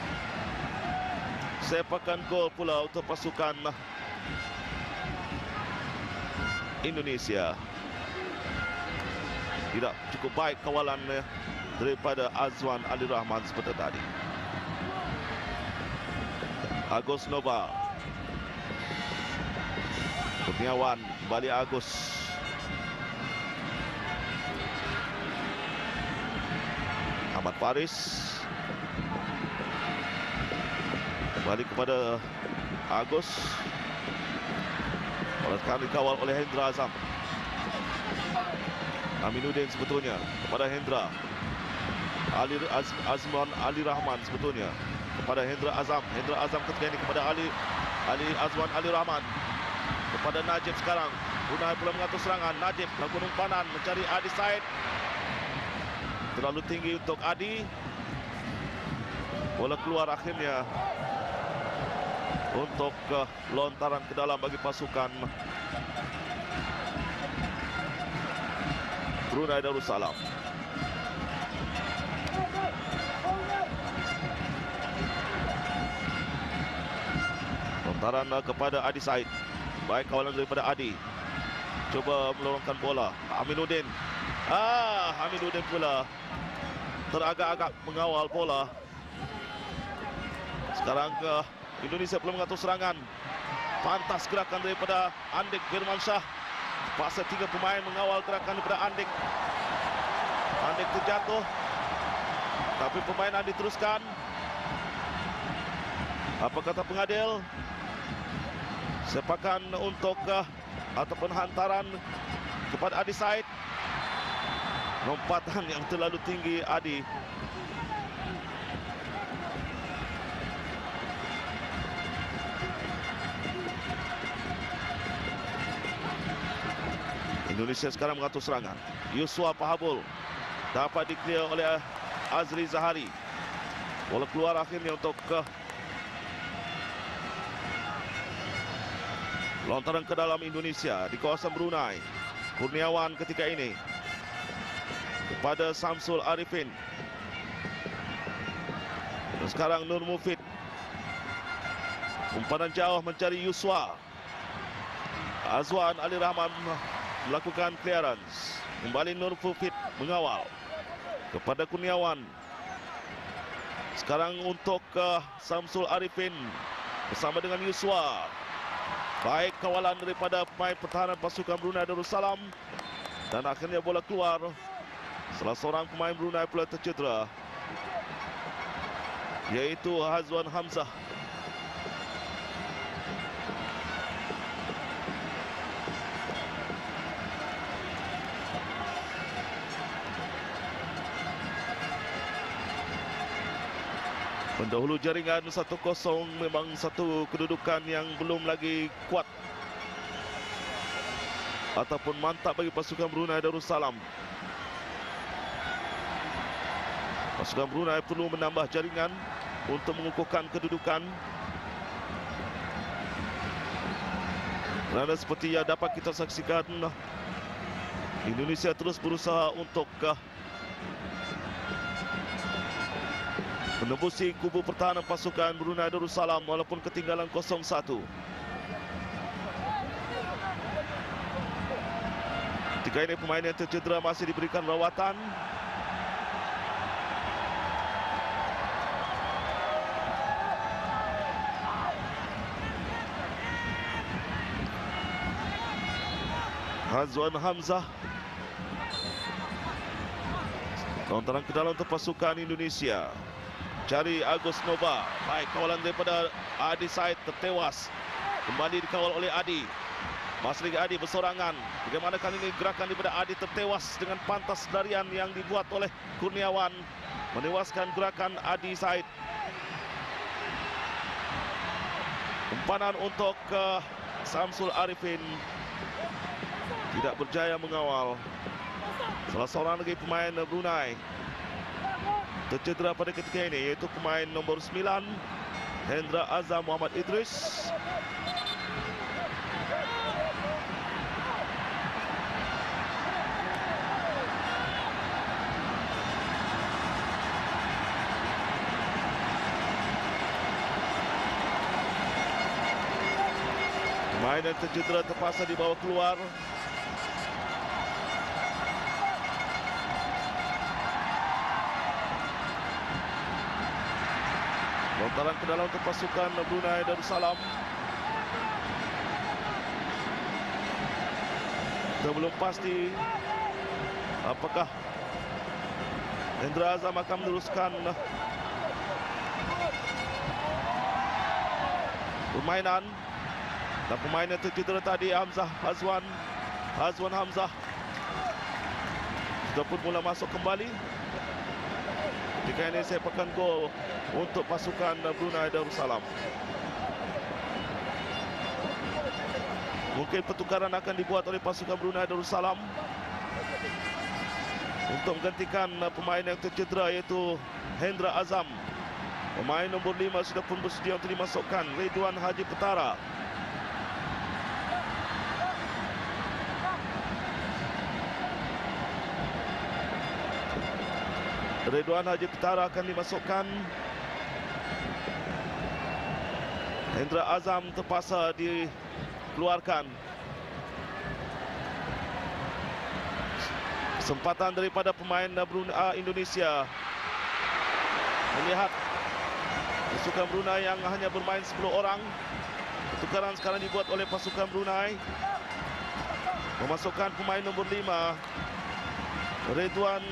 sepakan gol pula untuk pasukan Indonesia. Tidak cukup baik kawalan daripada Azwan Ali Rahman seperti tadi. Agus Nova. Kurniawan balik Agus. Ahmad Faris. Balik kepada Agus. Sekarang dikawal oleh Hendra Azam. Aminuddin sebetulnya kepada Hendra. Azman Ali Rahman sebetulnya kepada Hendra Azam. Hendra Azam ketika ini kepada Azman Ali Rahman. Kepada Najib sekarang. Brunei pula mengatur serangan. Najib melakukan umpanan mencari Adi Said. Terlalu tinggi untuk Adi. Bola keluar akhirnya untuk lontaran ke dalam bagi pasukan Brunei Darussalam. Lontaran kepada Adi Said. Baik kawalan daripada Adi. Coba melorongkan bola. Aminuddin. Aminuddin pula teragak-agak mengawal bola. Sekarang Indonesia belum mengatur serangan. Pantas gerakan daripada Andik Firmansyah. Pasal 3 pemain mengawal gerakan daripada Andik. Andik terjatuh. Tapi permainan diteruskan. Apa kata pengadil? Sepakan untuk ataupun hantaran kepada Adi Said. Lompatan yang terlalu tinggi Adi. Indonesia sekarang mengatur serangan. Yuswa Pahabul dapat di-clear oleh Azri Zahari. Bola keluar akhirnya untuk lontaran ke dalam Indonesia di kawasan Brunei. Kurniawan ketika ini kepada Samsul Arifin. Dan sekarang Nur Mufid. Umpanan jauh mencari Yuswa. Azwan Ali Rahman melakukan clearance. Kembali Nur Mufid mengawal kepada Kurniawan. Sekarang untuk Samsul Arifin bersama dengan Yuswa. Baik kawalan daripada pemain pertahanan pasukan Brunei Darussalam. Dan akhirnya bola keluar. Salah seorang pemain Brunei pula tercedera, yaitu Hazwan Hamzah. Pendahulu jaringan 1-0, memang satu kedudukan yang belum lagi kuat ataupun mantap bagi pasukan Brunei Darussalam. Pasukan Brunei perlu menambah jaringan untuk mengukuhkan kedudukan. Kerana seperti yang dapat kita saksikan, Indonesia terus berusaha untuk menembusi kubu pertahanan pasukan Brunei Darussalam walaupun ketinggalan 0-1. Ketika ini pemain yang tercedera masih diberikan rawatan. Hazwan Hamzah. Lontaran ke dalam untuk pasukan Indonesia. Cari Agus Nova. Baik kawalan daripada Adi Said tertewas. Kembali dikawal oleh Adi. Masih lagi Adi bersorangan. Bagaimana kali ini gerakan daripada Adi tertewas dengan pantas larian yang dibuat oleh Kurniawan. Menewaskan gerakan Adi Said. Umpanan untuk Samsul Arifin. Tidak berjaya mengawal. Salah seorang lagi pemain Brunei tercedera pada ketika ini, iaitu pemain nombor 9 Hendra Azam Muhammad Idris. Pemain yang tercedera terpaksa dibawa keluar. Lontaran ke dalam untuk pasukan Brunei Darussalam. Kita belum pasti apakah Hendra Azam akan meneruskan permainan. Dan pemain yang tercedera tadi Hamzah Hazwan Hamzah sudah pun mula masuk kembali. Ketika ini sepakan gol untuk pasukan Brunei Darussalam. Mungkin pertukaran akan dibuat oleh pasukan Brunei Darussalam untuk menggantikan pemain yang tercedera, iaitu Hendra Azam. Pemain nombor 5 sudah pun bersedia untuk dimasukkan, Ridwan Haji Petara. Ridwan Haji Petara akan dimasukkan. Hendra Azam terpaksa dikeluarkan. Kesempatan daripada pemain Indonesia melihat pasukan Brunei yang hanya bermain 10 orang. Pertukaran sekarang dibuat oleh pasukan Brunei, memasukkan pemain nombor 5 Ridwan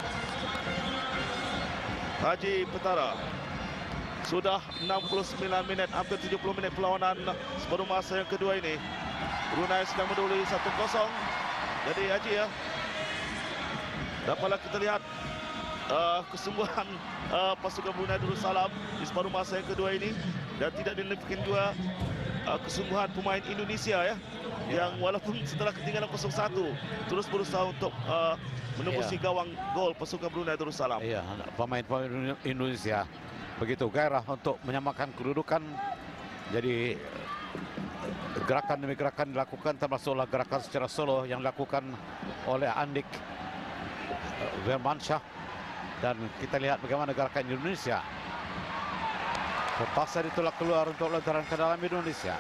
Haji Petara. Sudah 69 minit, hampir 70 minit perlawanan separuh masa yang kedua ini. Brunei sedang mendahului 1-0. Jadi Haji ya, dapatlah kita lihat kesungguhan pasukan Brunei Darussalam di separuh masa yang kedua ini. Dan tidak dilepaskan juga kesungguhan pemain Indonesia ya, yang walaupun setelah ketinggalan 0-1 terus berusaha untuk menembusi gawang gol pasukan Brunei Darussalam. Iya, pemain-pemain Indonesia begitu gairah untuk menyamakan kedudukan. Jadi gerakan demi gerakan dilakukan, termasuklah gerakan secara solo yang dilakukan oleh Andik Firmansyah. Dan kita lihat bagaimana gerakan Indonesia. Terpaksa ditolak keluar untuk lontaran ke dalam Indonesia.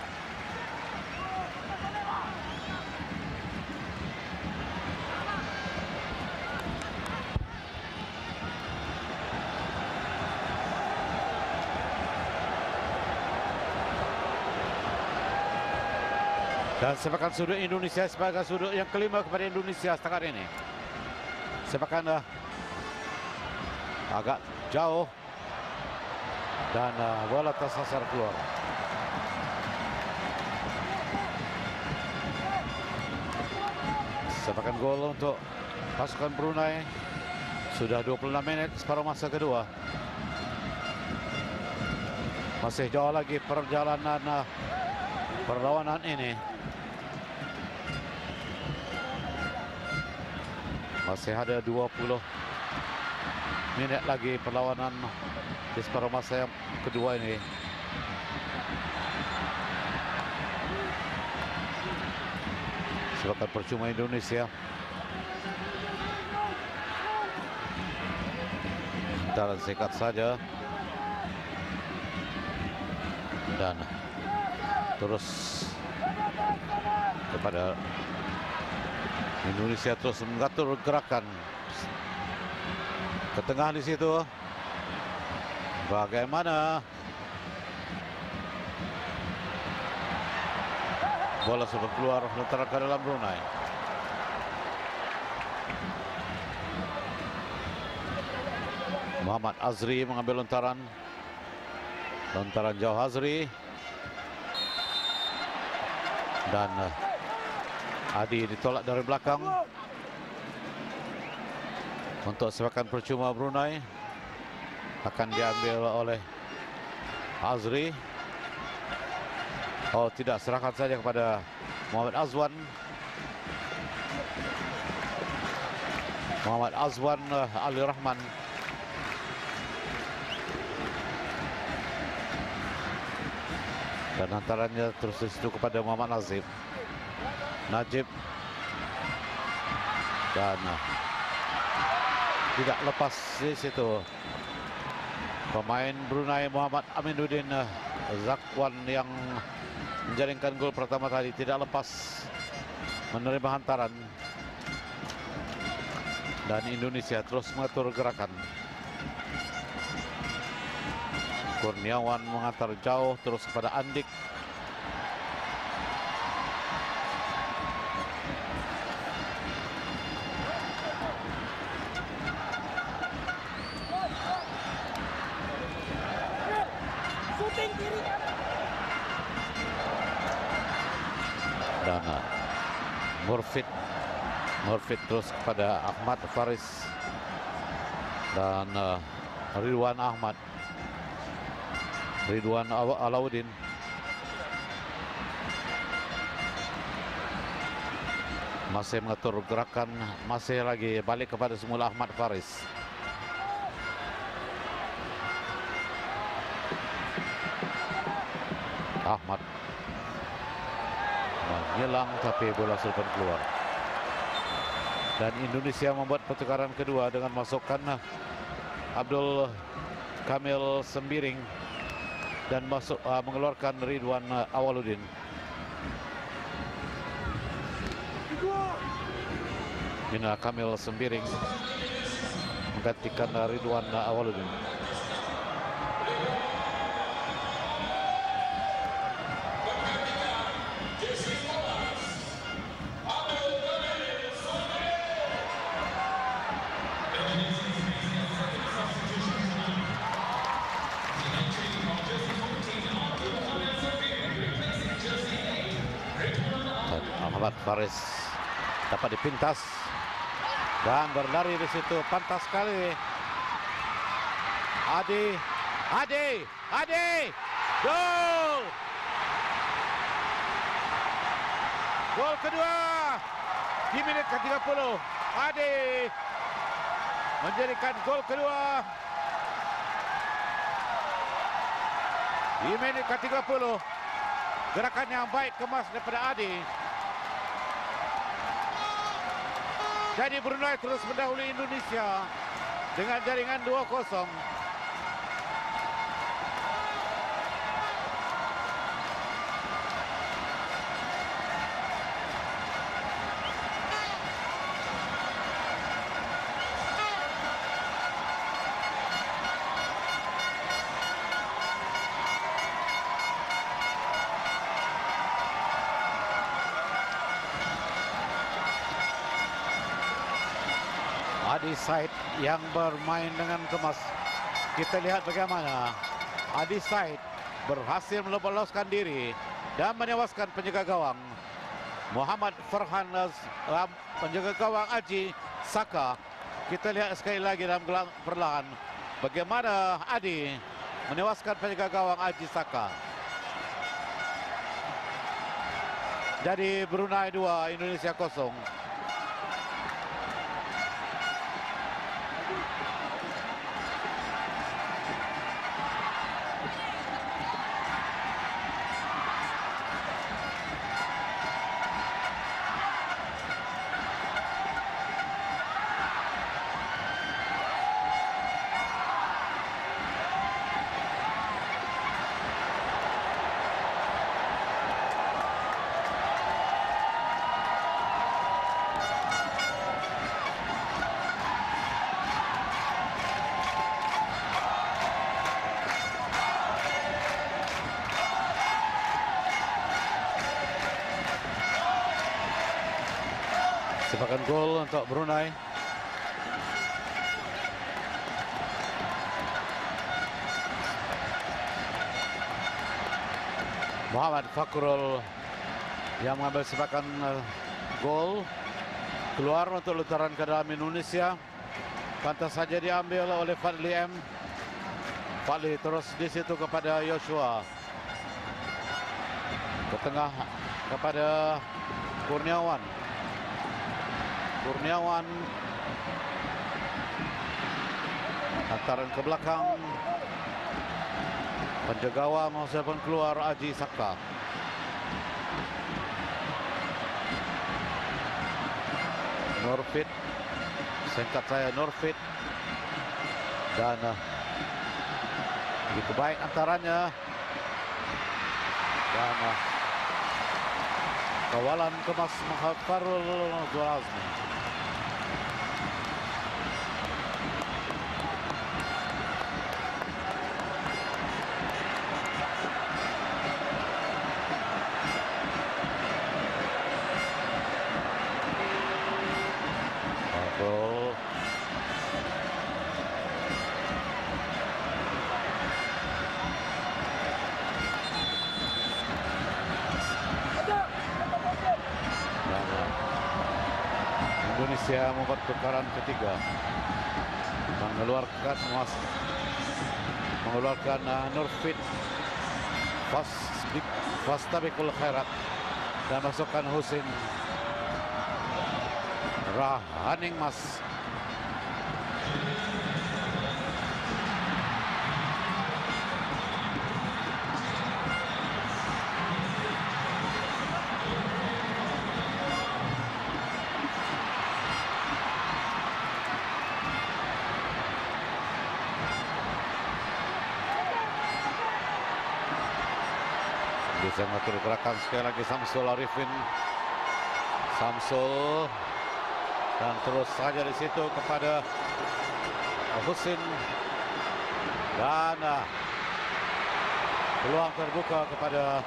Dan sepakan sudut Indonesia sebagai sudut yang kelima kepada Indonesia setakat ini. Sepakan agak jauh dan bola tersasar keluar. Sepakan gol untuk pasukan Brunei. Sudah 26 menit separuh masa kedua. Masih jauh lagi perjalanan perlawanan ini. Masih ada 20 minit lagi perlawanan di separuh masa yang kedua ini. Sepakat percuma Indonesia. Dalam singkat saja. Dan terus kepada Indonesia terus mengatur gerakan ke tengah di situ. Bagaimana bola sudah keluar lontaran ke dalam Brunei. Muhammad Azri mengambil lontaran jauh Azri. Dan Adi ditolak dari belakang untuk sepakan percuma Brunei. Akan diambil oleh Azri. Oh tidak, serahkan saja kepada Muhammad Azwan. Muhammad Azwan Ali Rahman. Dan hantarannya terus di situ kepada Muhammad Najib. Dan tidak lepas di situ pemain Brunei Muhammad Aminuddin Zakwan yang menjaringkan gol pertama tadi, tidak lepas menerima hantaran. Dan Indonesia terus mengatur gerakan. Kurniawan mengantar jauh terus kepada Andik. Dan Murfid terus kepada Ahmad Faris dan Ridwan Alauddin. Masih mengatur gerakan, masih lagi balik kepada semula Ahmad Faris. Ahmad menghilang tapi bola sudah keluar. Dan Indonesia membuat pertukaran kedua dengan masukkan Abdul Kamil Sembiring dan mengeluarkan Ridwan Awaludin. Ini Kamil Sembiring menggantikan Ridwan Awaludin. Ahmad Faris dapat dipintas dan berlari di situ, pantas sekali. Adi, gol! Gol kedua di menit ke-30. Adi menjadikan gol kedua di menit ke-30. Gerakan yang baik kemas daripada Adi. Jadi Brunei terus mendahului Indonesia dengan jaringan 2-0. Adi Said yang bermain dengan kemas. Kita lihat bagaimana Adi Said berhasil meloloskan diri dan menewaskan penjaga gawang Muhammad Farhan, penjaga gawang Aji Saka. Kita lihat sekali lagi dalam perlahan bagaimana Adi menewaskan penjaga gawang Aji Saka. Jadi Brunei 2, Indonesia 0. Sepakan gol untuk Brunei. Muhammad Fakrul yang mengambil sepakan gol. Keluar untuk lutaran ke dalam Indonesia. Pantas saja diambil oleh Fadli M. Fadli terus di situ kepada Joshua. Ke tengah kepada Kurniawan. Hantaran ke belakang. Penjaga gawang pun keluar Aji Saka. Norfit. Singkat saya Norfit. Dan begitu baik antarannya. Dan kawalan kemas Muhammad Farul Zulazmi. Indonesia membuat pertukaran ketiga, mengeluarkan Nurfit Fastabikul Khairat dan masukkan Husin Rahaning Mas. Bisa mengatur gerakan sekali lagi Samsul Arifin. Samsul dan terus saja di situ kepada Husin dan peluang terbuka kepada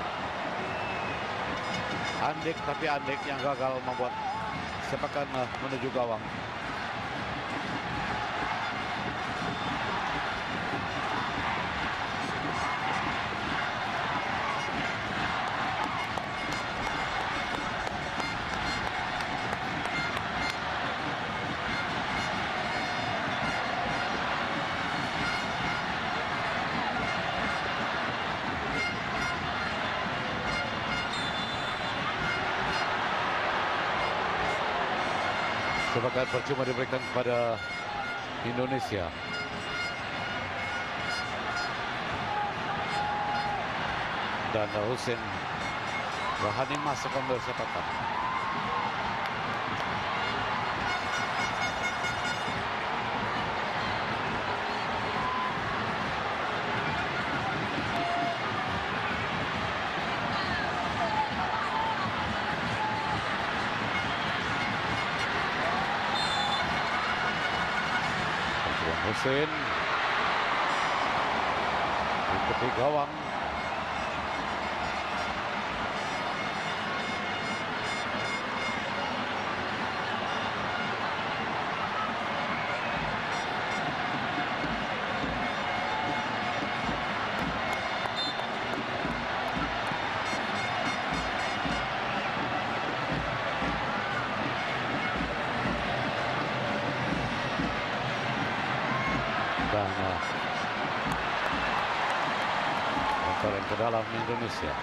Andik, tapi Andik yang gagal membuat sepakan menuju gawang. Sebagai percuma diberikan kepada Indonesia. Dan Husin Rahaning Mas akan bersepatan. Husin di gawang. Hantaran ke dalam Indonesia.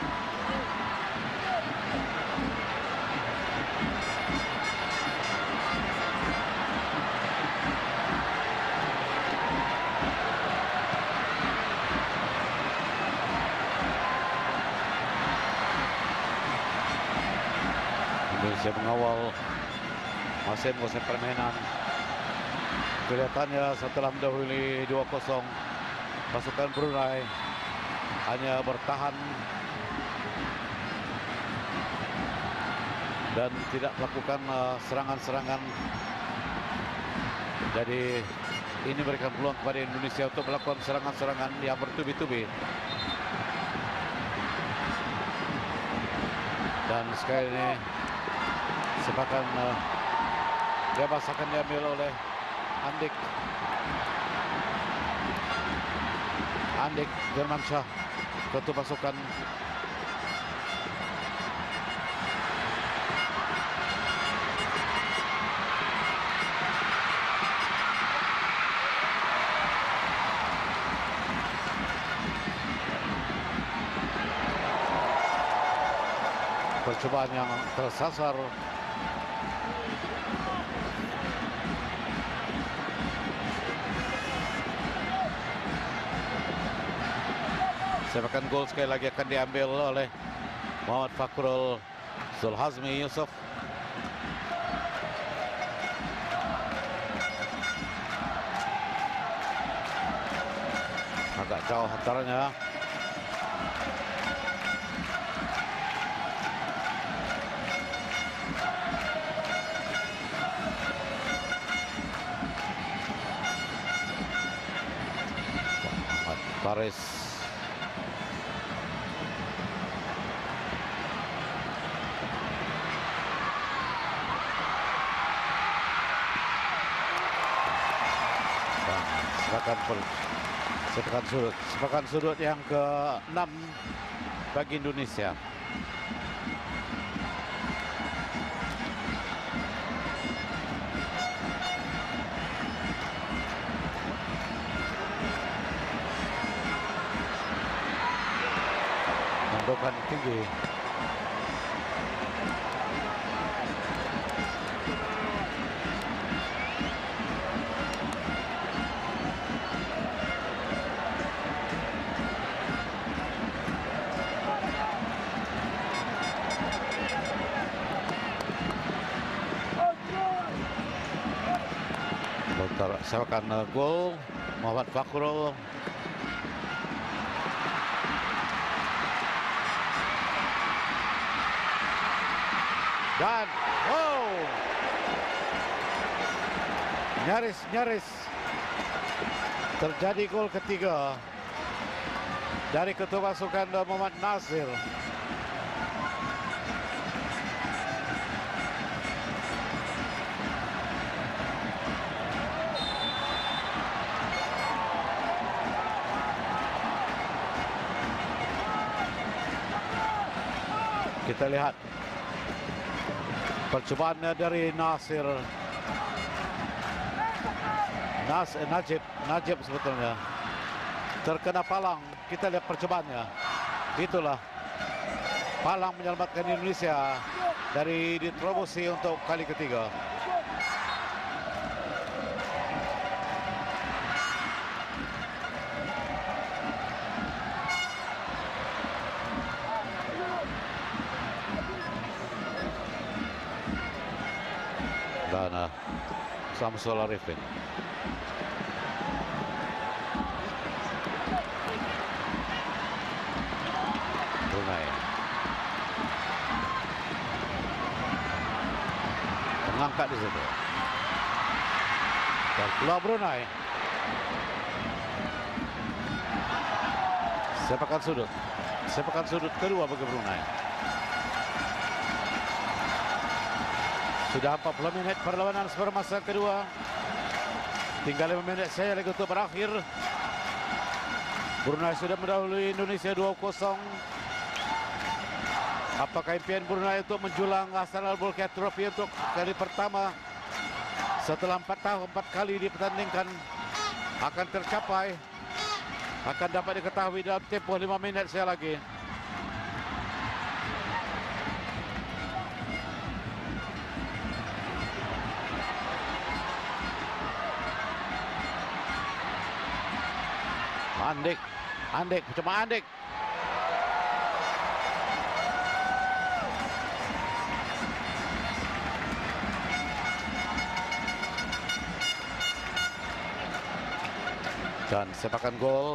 Indonesia mengawal masih menguasai permainan. Kelihatannya setelah mendahului 2-0, pasukan Brunei hanya bertahan dan tidak melakukan serangan-serangan. Jadi ini memberikan peluang kepada Indonesia untuk melakukan serangan-serangan yang bertubi-tubi. Dan sekali ini sepakan bebas akan diambil oleh Andik Firmansyah, ketua pasukan. Percobaan yang tersasar. Sepakan gol sekali lagi akan diambil oleh Muhammad Fakhrul Zulhazmi Yusuf. Agak jauh antaranya. Paris. Sepakan sudut yang ke-6 bagi Indonesia. Bukan tinggi. Sepakan gol Muhammad Fakhrul. Dan nyaris terjadi gol ketiga dari ketua pasukan Muhammad Nasir. Kita lihat percobaannya dari Nasir. Najib sebetulnya terkena palang. Kita lihat percobaannya. Itulah palang menyelamatkan Indonesia dari diterobosi untuk kali ketiga. Dan Samsul Arifin. Brunei mengangkat di situ. Dan keluar Brunei. Sepakan sudut kedua bagi Brunei. Sudah 40 menit perlawanan semasa kedua. Tinggal 5 menit saja lagi untuk berakhir. Brunei sudah mendahului Indonesia 2-0. Apakah impian Brunei untuk menjulang Hassanal Bolkiah Trophy untuk kali pertama setelah 4 kali dipertandingkan akan tercapai? Akan dapat diketahui dalam tempoh 5 menit saja lagi. Andik, cuma Andik. Dan sepakan gol.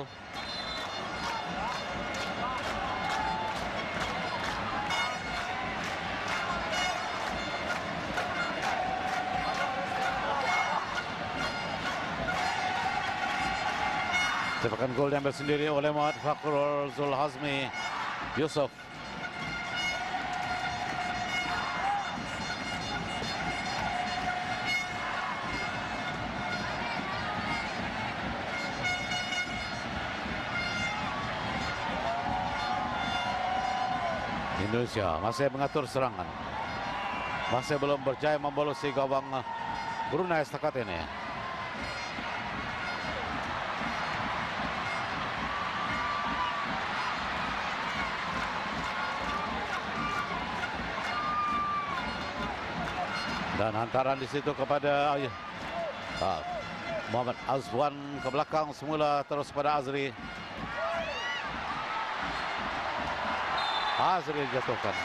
Sepakan gol diambil sendiri oleh Muhammad Fakhrul Zulhazmi Yusuf. Indonesia masih mengatur serangan. Masih belum berjaya membolosi gawang Brunei setakat ini. Dan hantaran di situ kepada Muhammad Azwan ke belakang semula terus pada Azri. Azri dijatuhkan.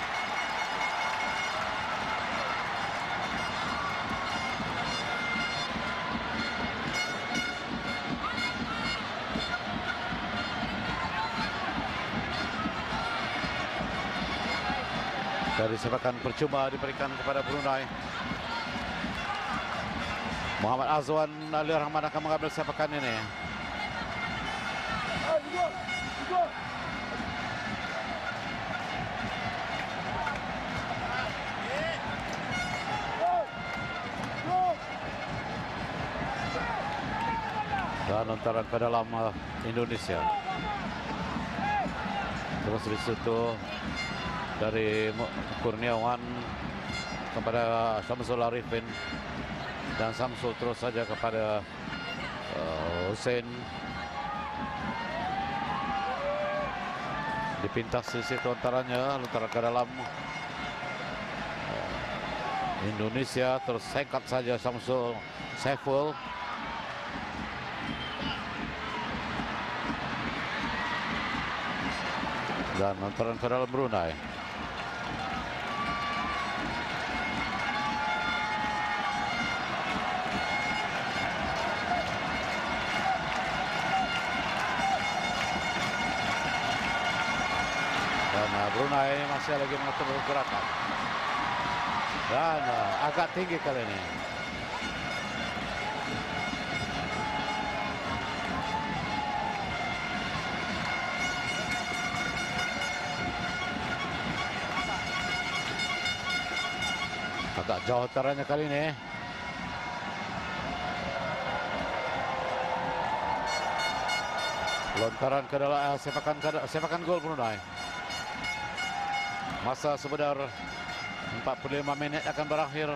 Dari sepakan percuma diberikan kepada Brunei. Muhammad Azwan Ali Rahman akan mengambil sepakan ini. Dan lontaran ke dalam Indonesia. Terus di situ dari Kurniawan kepada Samsul Arifin, dan Samsul terus saja kepada Hussein. Dipintas di situ lontarannya, lontaran ke dalam Indonesia, terus singkat saja Samsul Saiful. Dan lontaran ke dalam Brunei. Dan Brunei masih lagi mengatur pergerakan. Dan agak tinggi kali ini. Agak jauh taranya kali ini. Lontaran ke dalam sepakan gol Brunei. Masa sebentar 45 menit akan berakhir.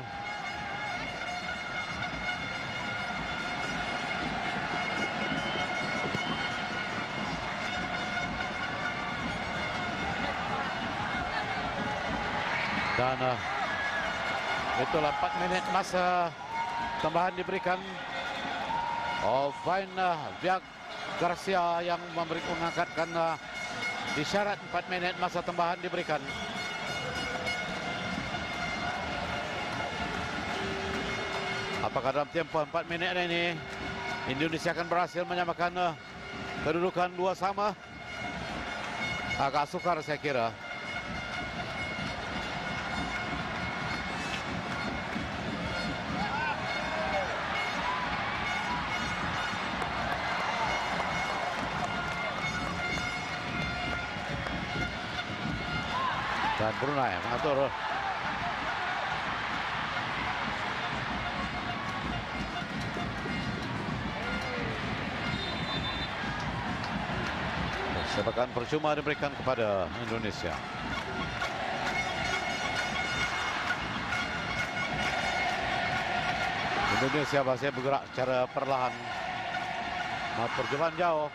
Dan itulah 4 menit masa tambahan diberikan. Vain Viag Garcia yang mengangkatkan disyarat 4 menit masa tambahan diberikan. Apakah dalam tempoh 4 menit ini Indonesia akan berhasil menyamakan kedudukan 2 sama? Agak sukar saya kira. Dan Brunei mengatur. Sepakan percuma diberikan kepada Indonesia. Indonesia masih bergerak secara perlahan. Percobaan jauh.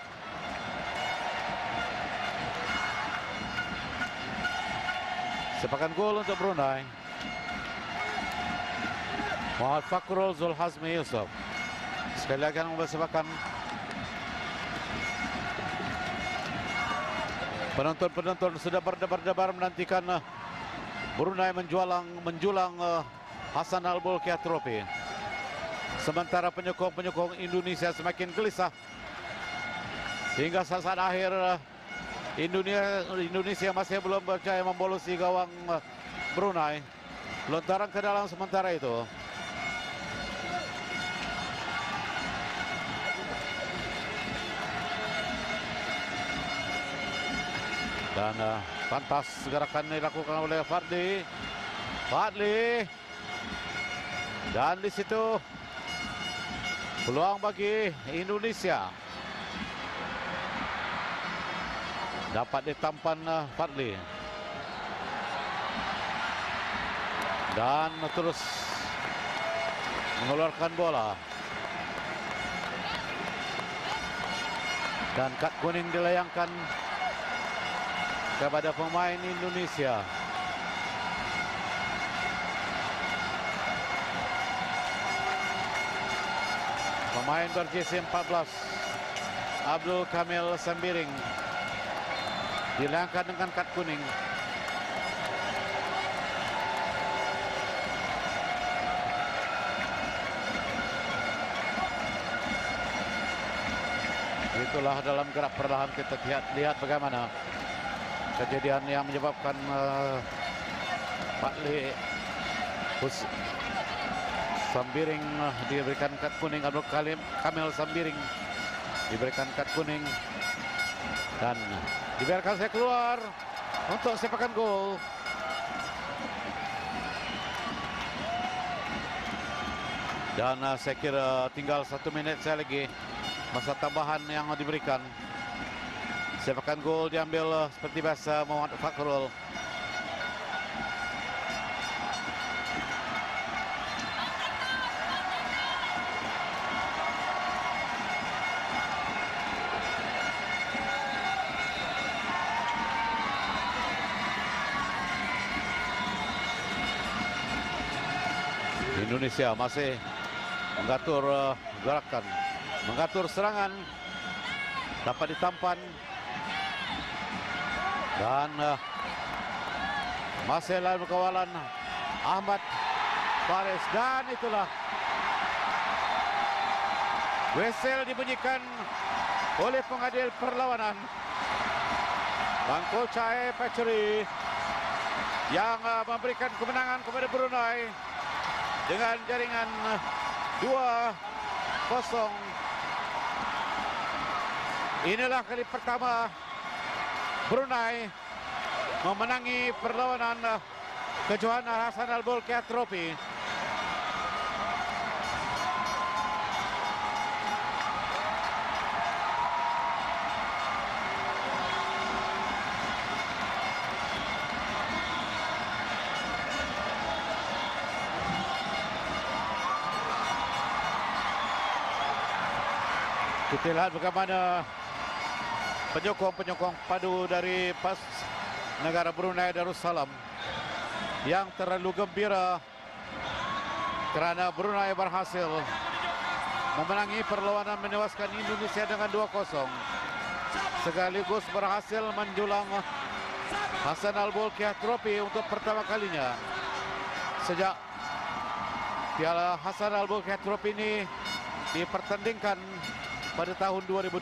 Sepakan gol untuk Brunei. Muhammad Fakrul Zulhazmi Yusuf. Sekali lagi akan mempersepakan. Penonton-penonton sudah berdebar-debar menantikan Brunei menjulang Hasan Al-Bolkiah Trophy. Sementara penyokong-penyokong Indonesia semakin gelisah. Hingga saat akhir Indonesia masih belum berjaya membolosi gawang Brunei. Lontaran ke dalam sementara itu. Dan pantas gerakan dilakukan oleh Fadli. Dan di situ peluang bagi Indonesia. Dapat ditampan Fadli. Dan terus mengeluarkan bola. Dan kad kuning dilayangkan kepada pemain Indonesia. Pemain berjersey 14 Abdul Kamil Sembiring dilayangkan dengan kad kuning. Itulah dalam gerak perlahan kita lihat bagaimana kejadian yang menyebabkan Pak Lee Sambiring diberikan kad kuning, Abdul Kamil Sambiring diberikan kad kuning dan dibiarkan saya keluar untuk sepakan gol. Dan saya kira tinggal 1 menit saya lagi masa tambahan yang diberikan. Sepakan gol diambil seperti biasa Muhammad Fakrul. Indonesia masih mengatur gerakan, mengatur serangan, dapat ditampan dan masih dalam kawalan Ahmad Faris, dan itulah whistle dibunyikan oleh pengadil perlawanan Bangko Chai Pachuri yang memberikan kemenangan kepada Brunei dengan jaringan 2-0. Inilah kali pertama Brunei memenangi perlawanan kejuaraan Hasan Al-Bolkiah Trophy. Kita lihat bagaimana penyokong-penyokong padu dari PAS negara Brunei Darussalam yang terlalu gembira kerana Brunei berhasil memenangi perlawanan menewaskan Indonesia dengan 2-0, sekaligus berhasil menjulang Hasan Al-Bolkiah Trophy untuk pertama kalinya sejak Piala Hasan Al-Bolkiah Trophy ini dipertandingkan pada tahun 2002.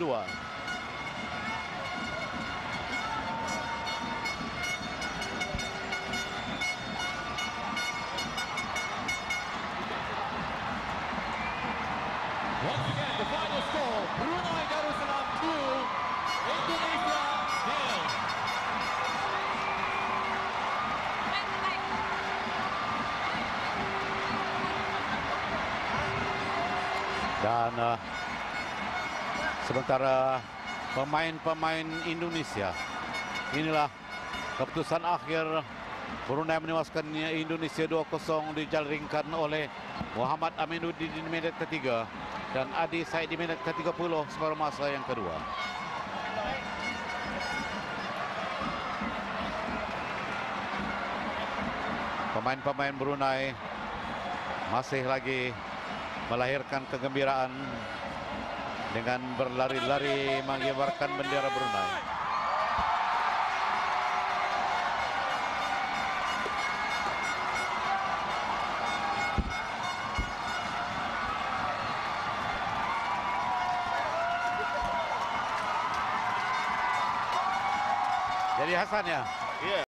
Once again, the final score, Brunei Darussalam 2, Indonesia 0. Dan sementara pemain-pemain Indonesia, inilah keputusan akhir. Brunei menewaskan Indonesia 2-0 dijaringkan oleh Muhammad Aminuddin di minit ketiga dan Adi Said di minit ke-30 separuh masa yang kedua. Pemain-pemain Brunei masih lagi melahirkan kegembiraan dengan berlari-lari mengibarkan bendera Brunei. Jadi Hasan ya? Iya.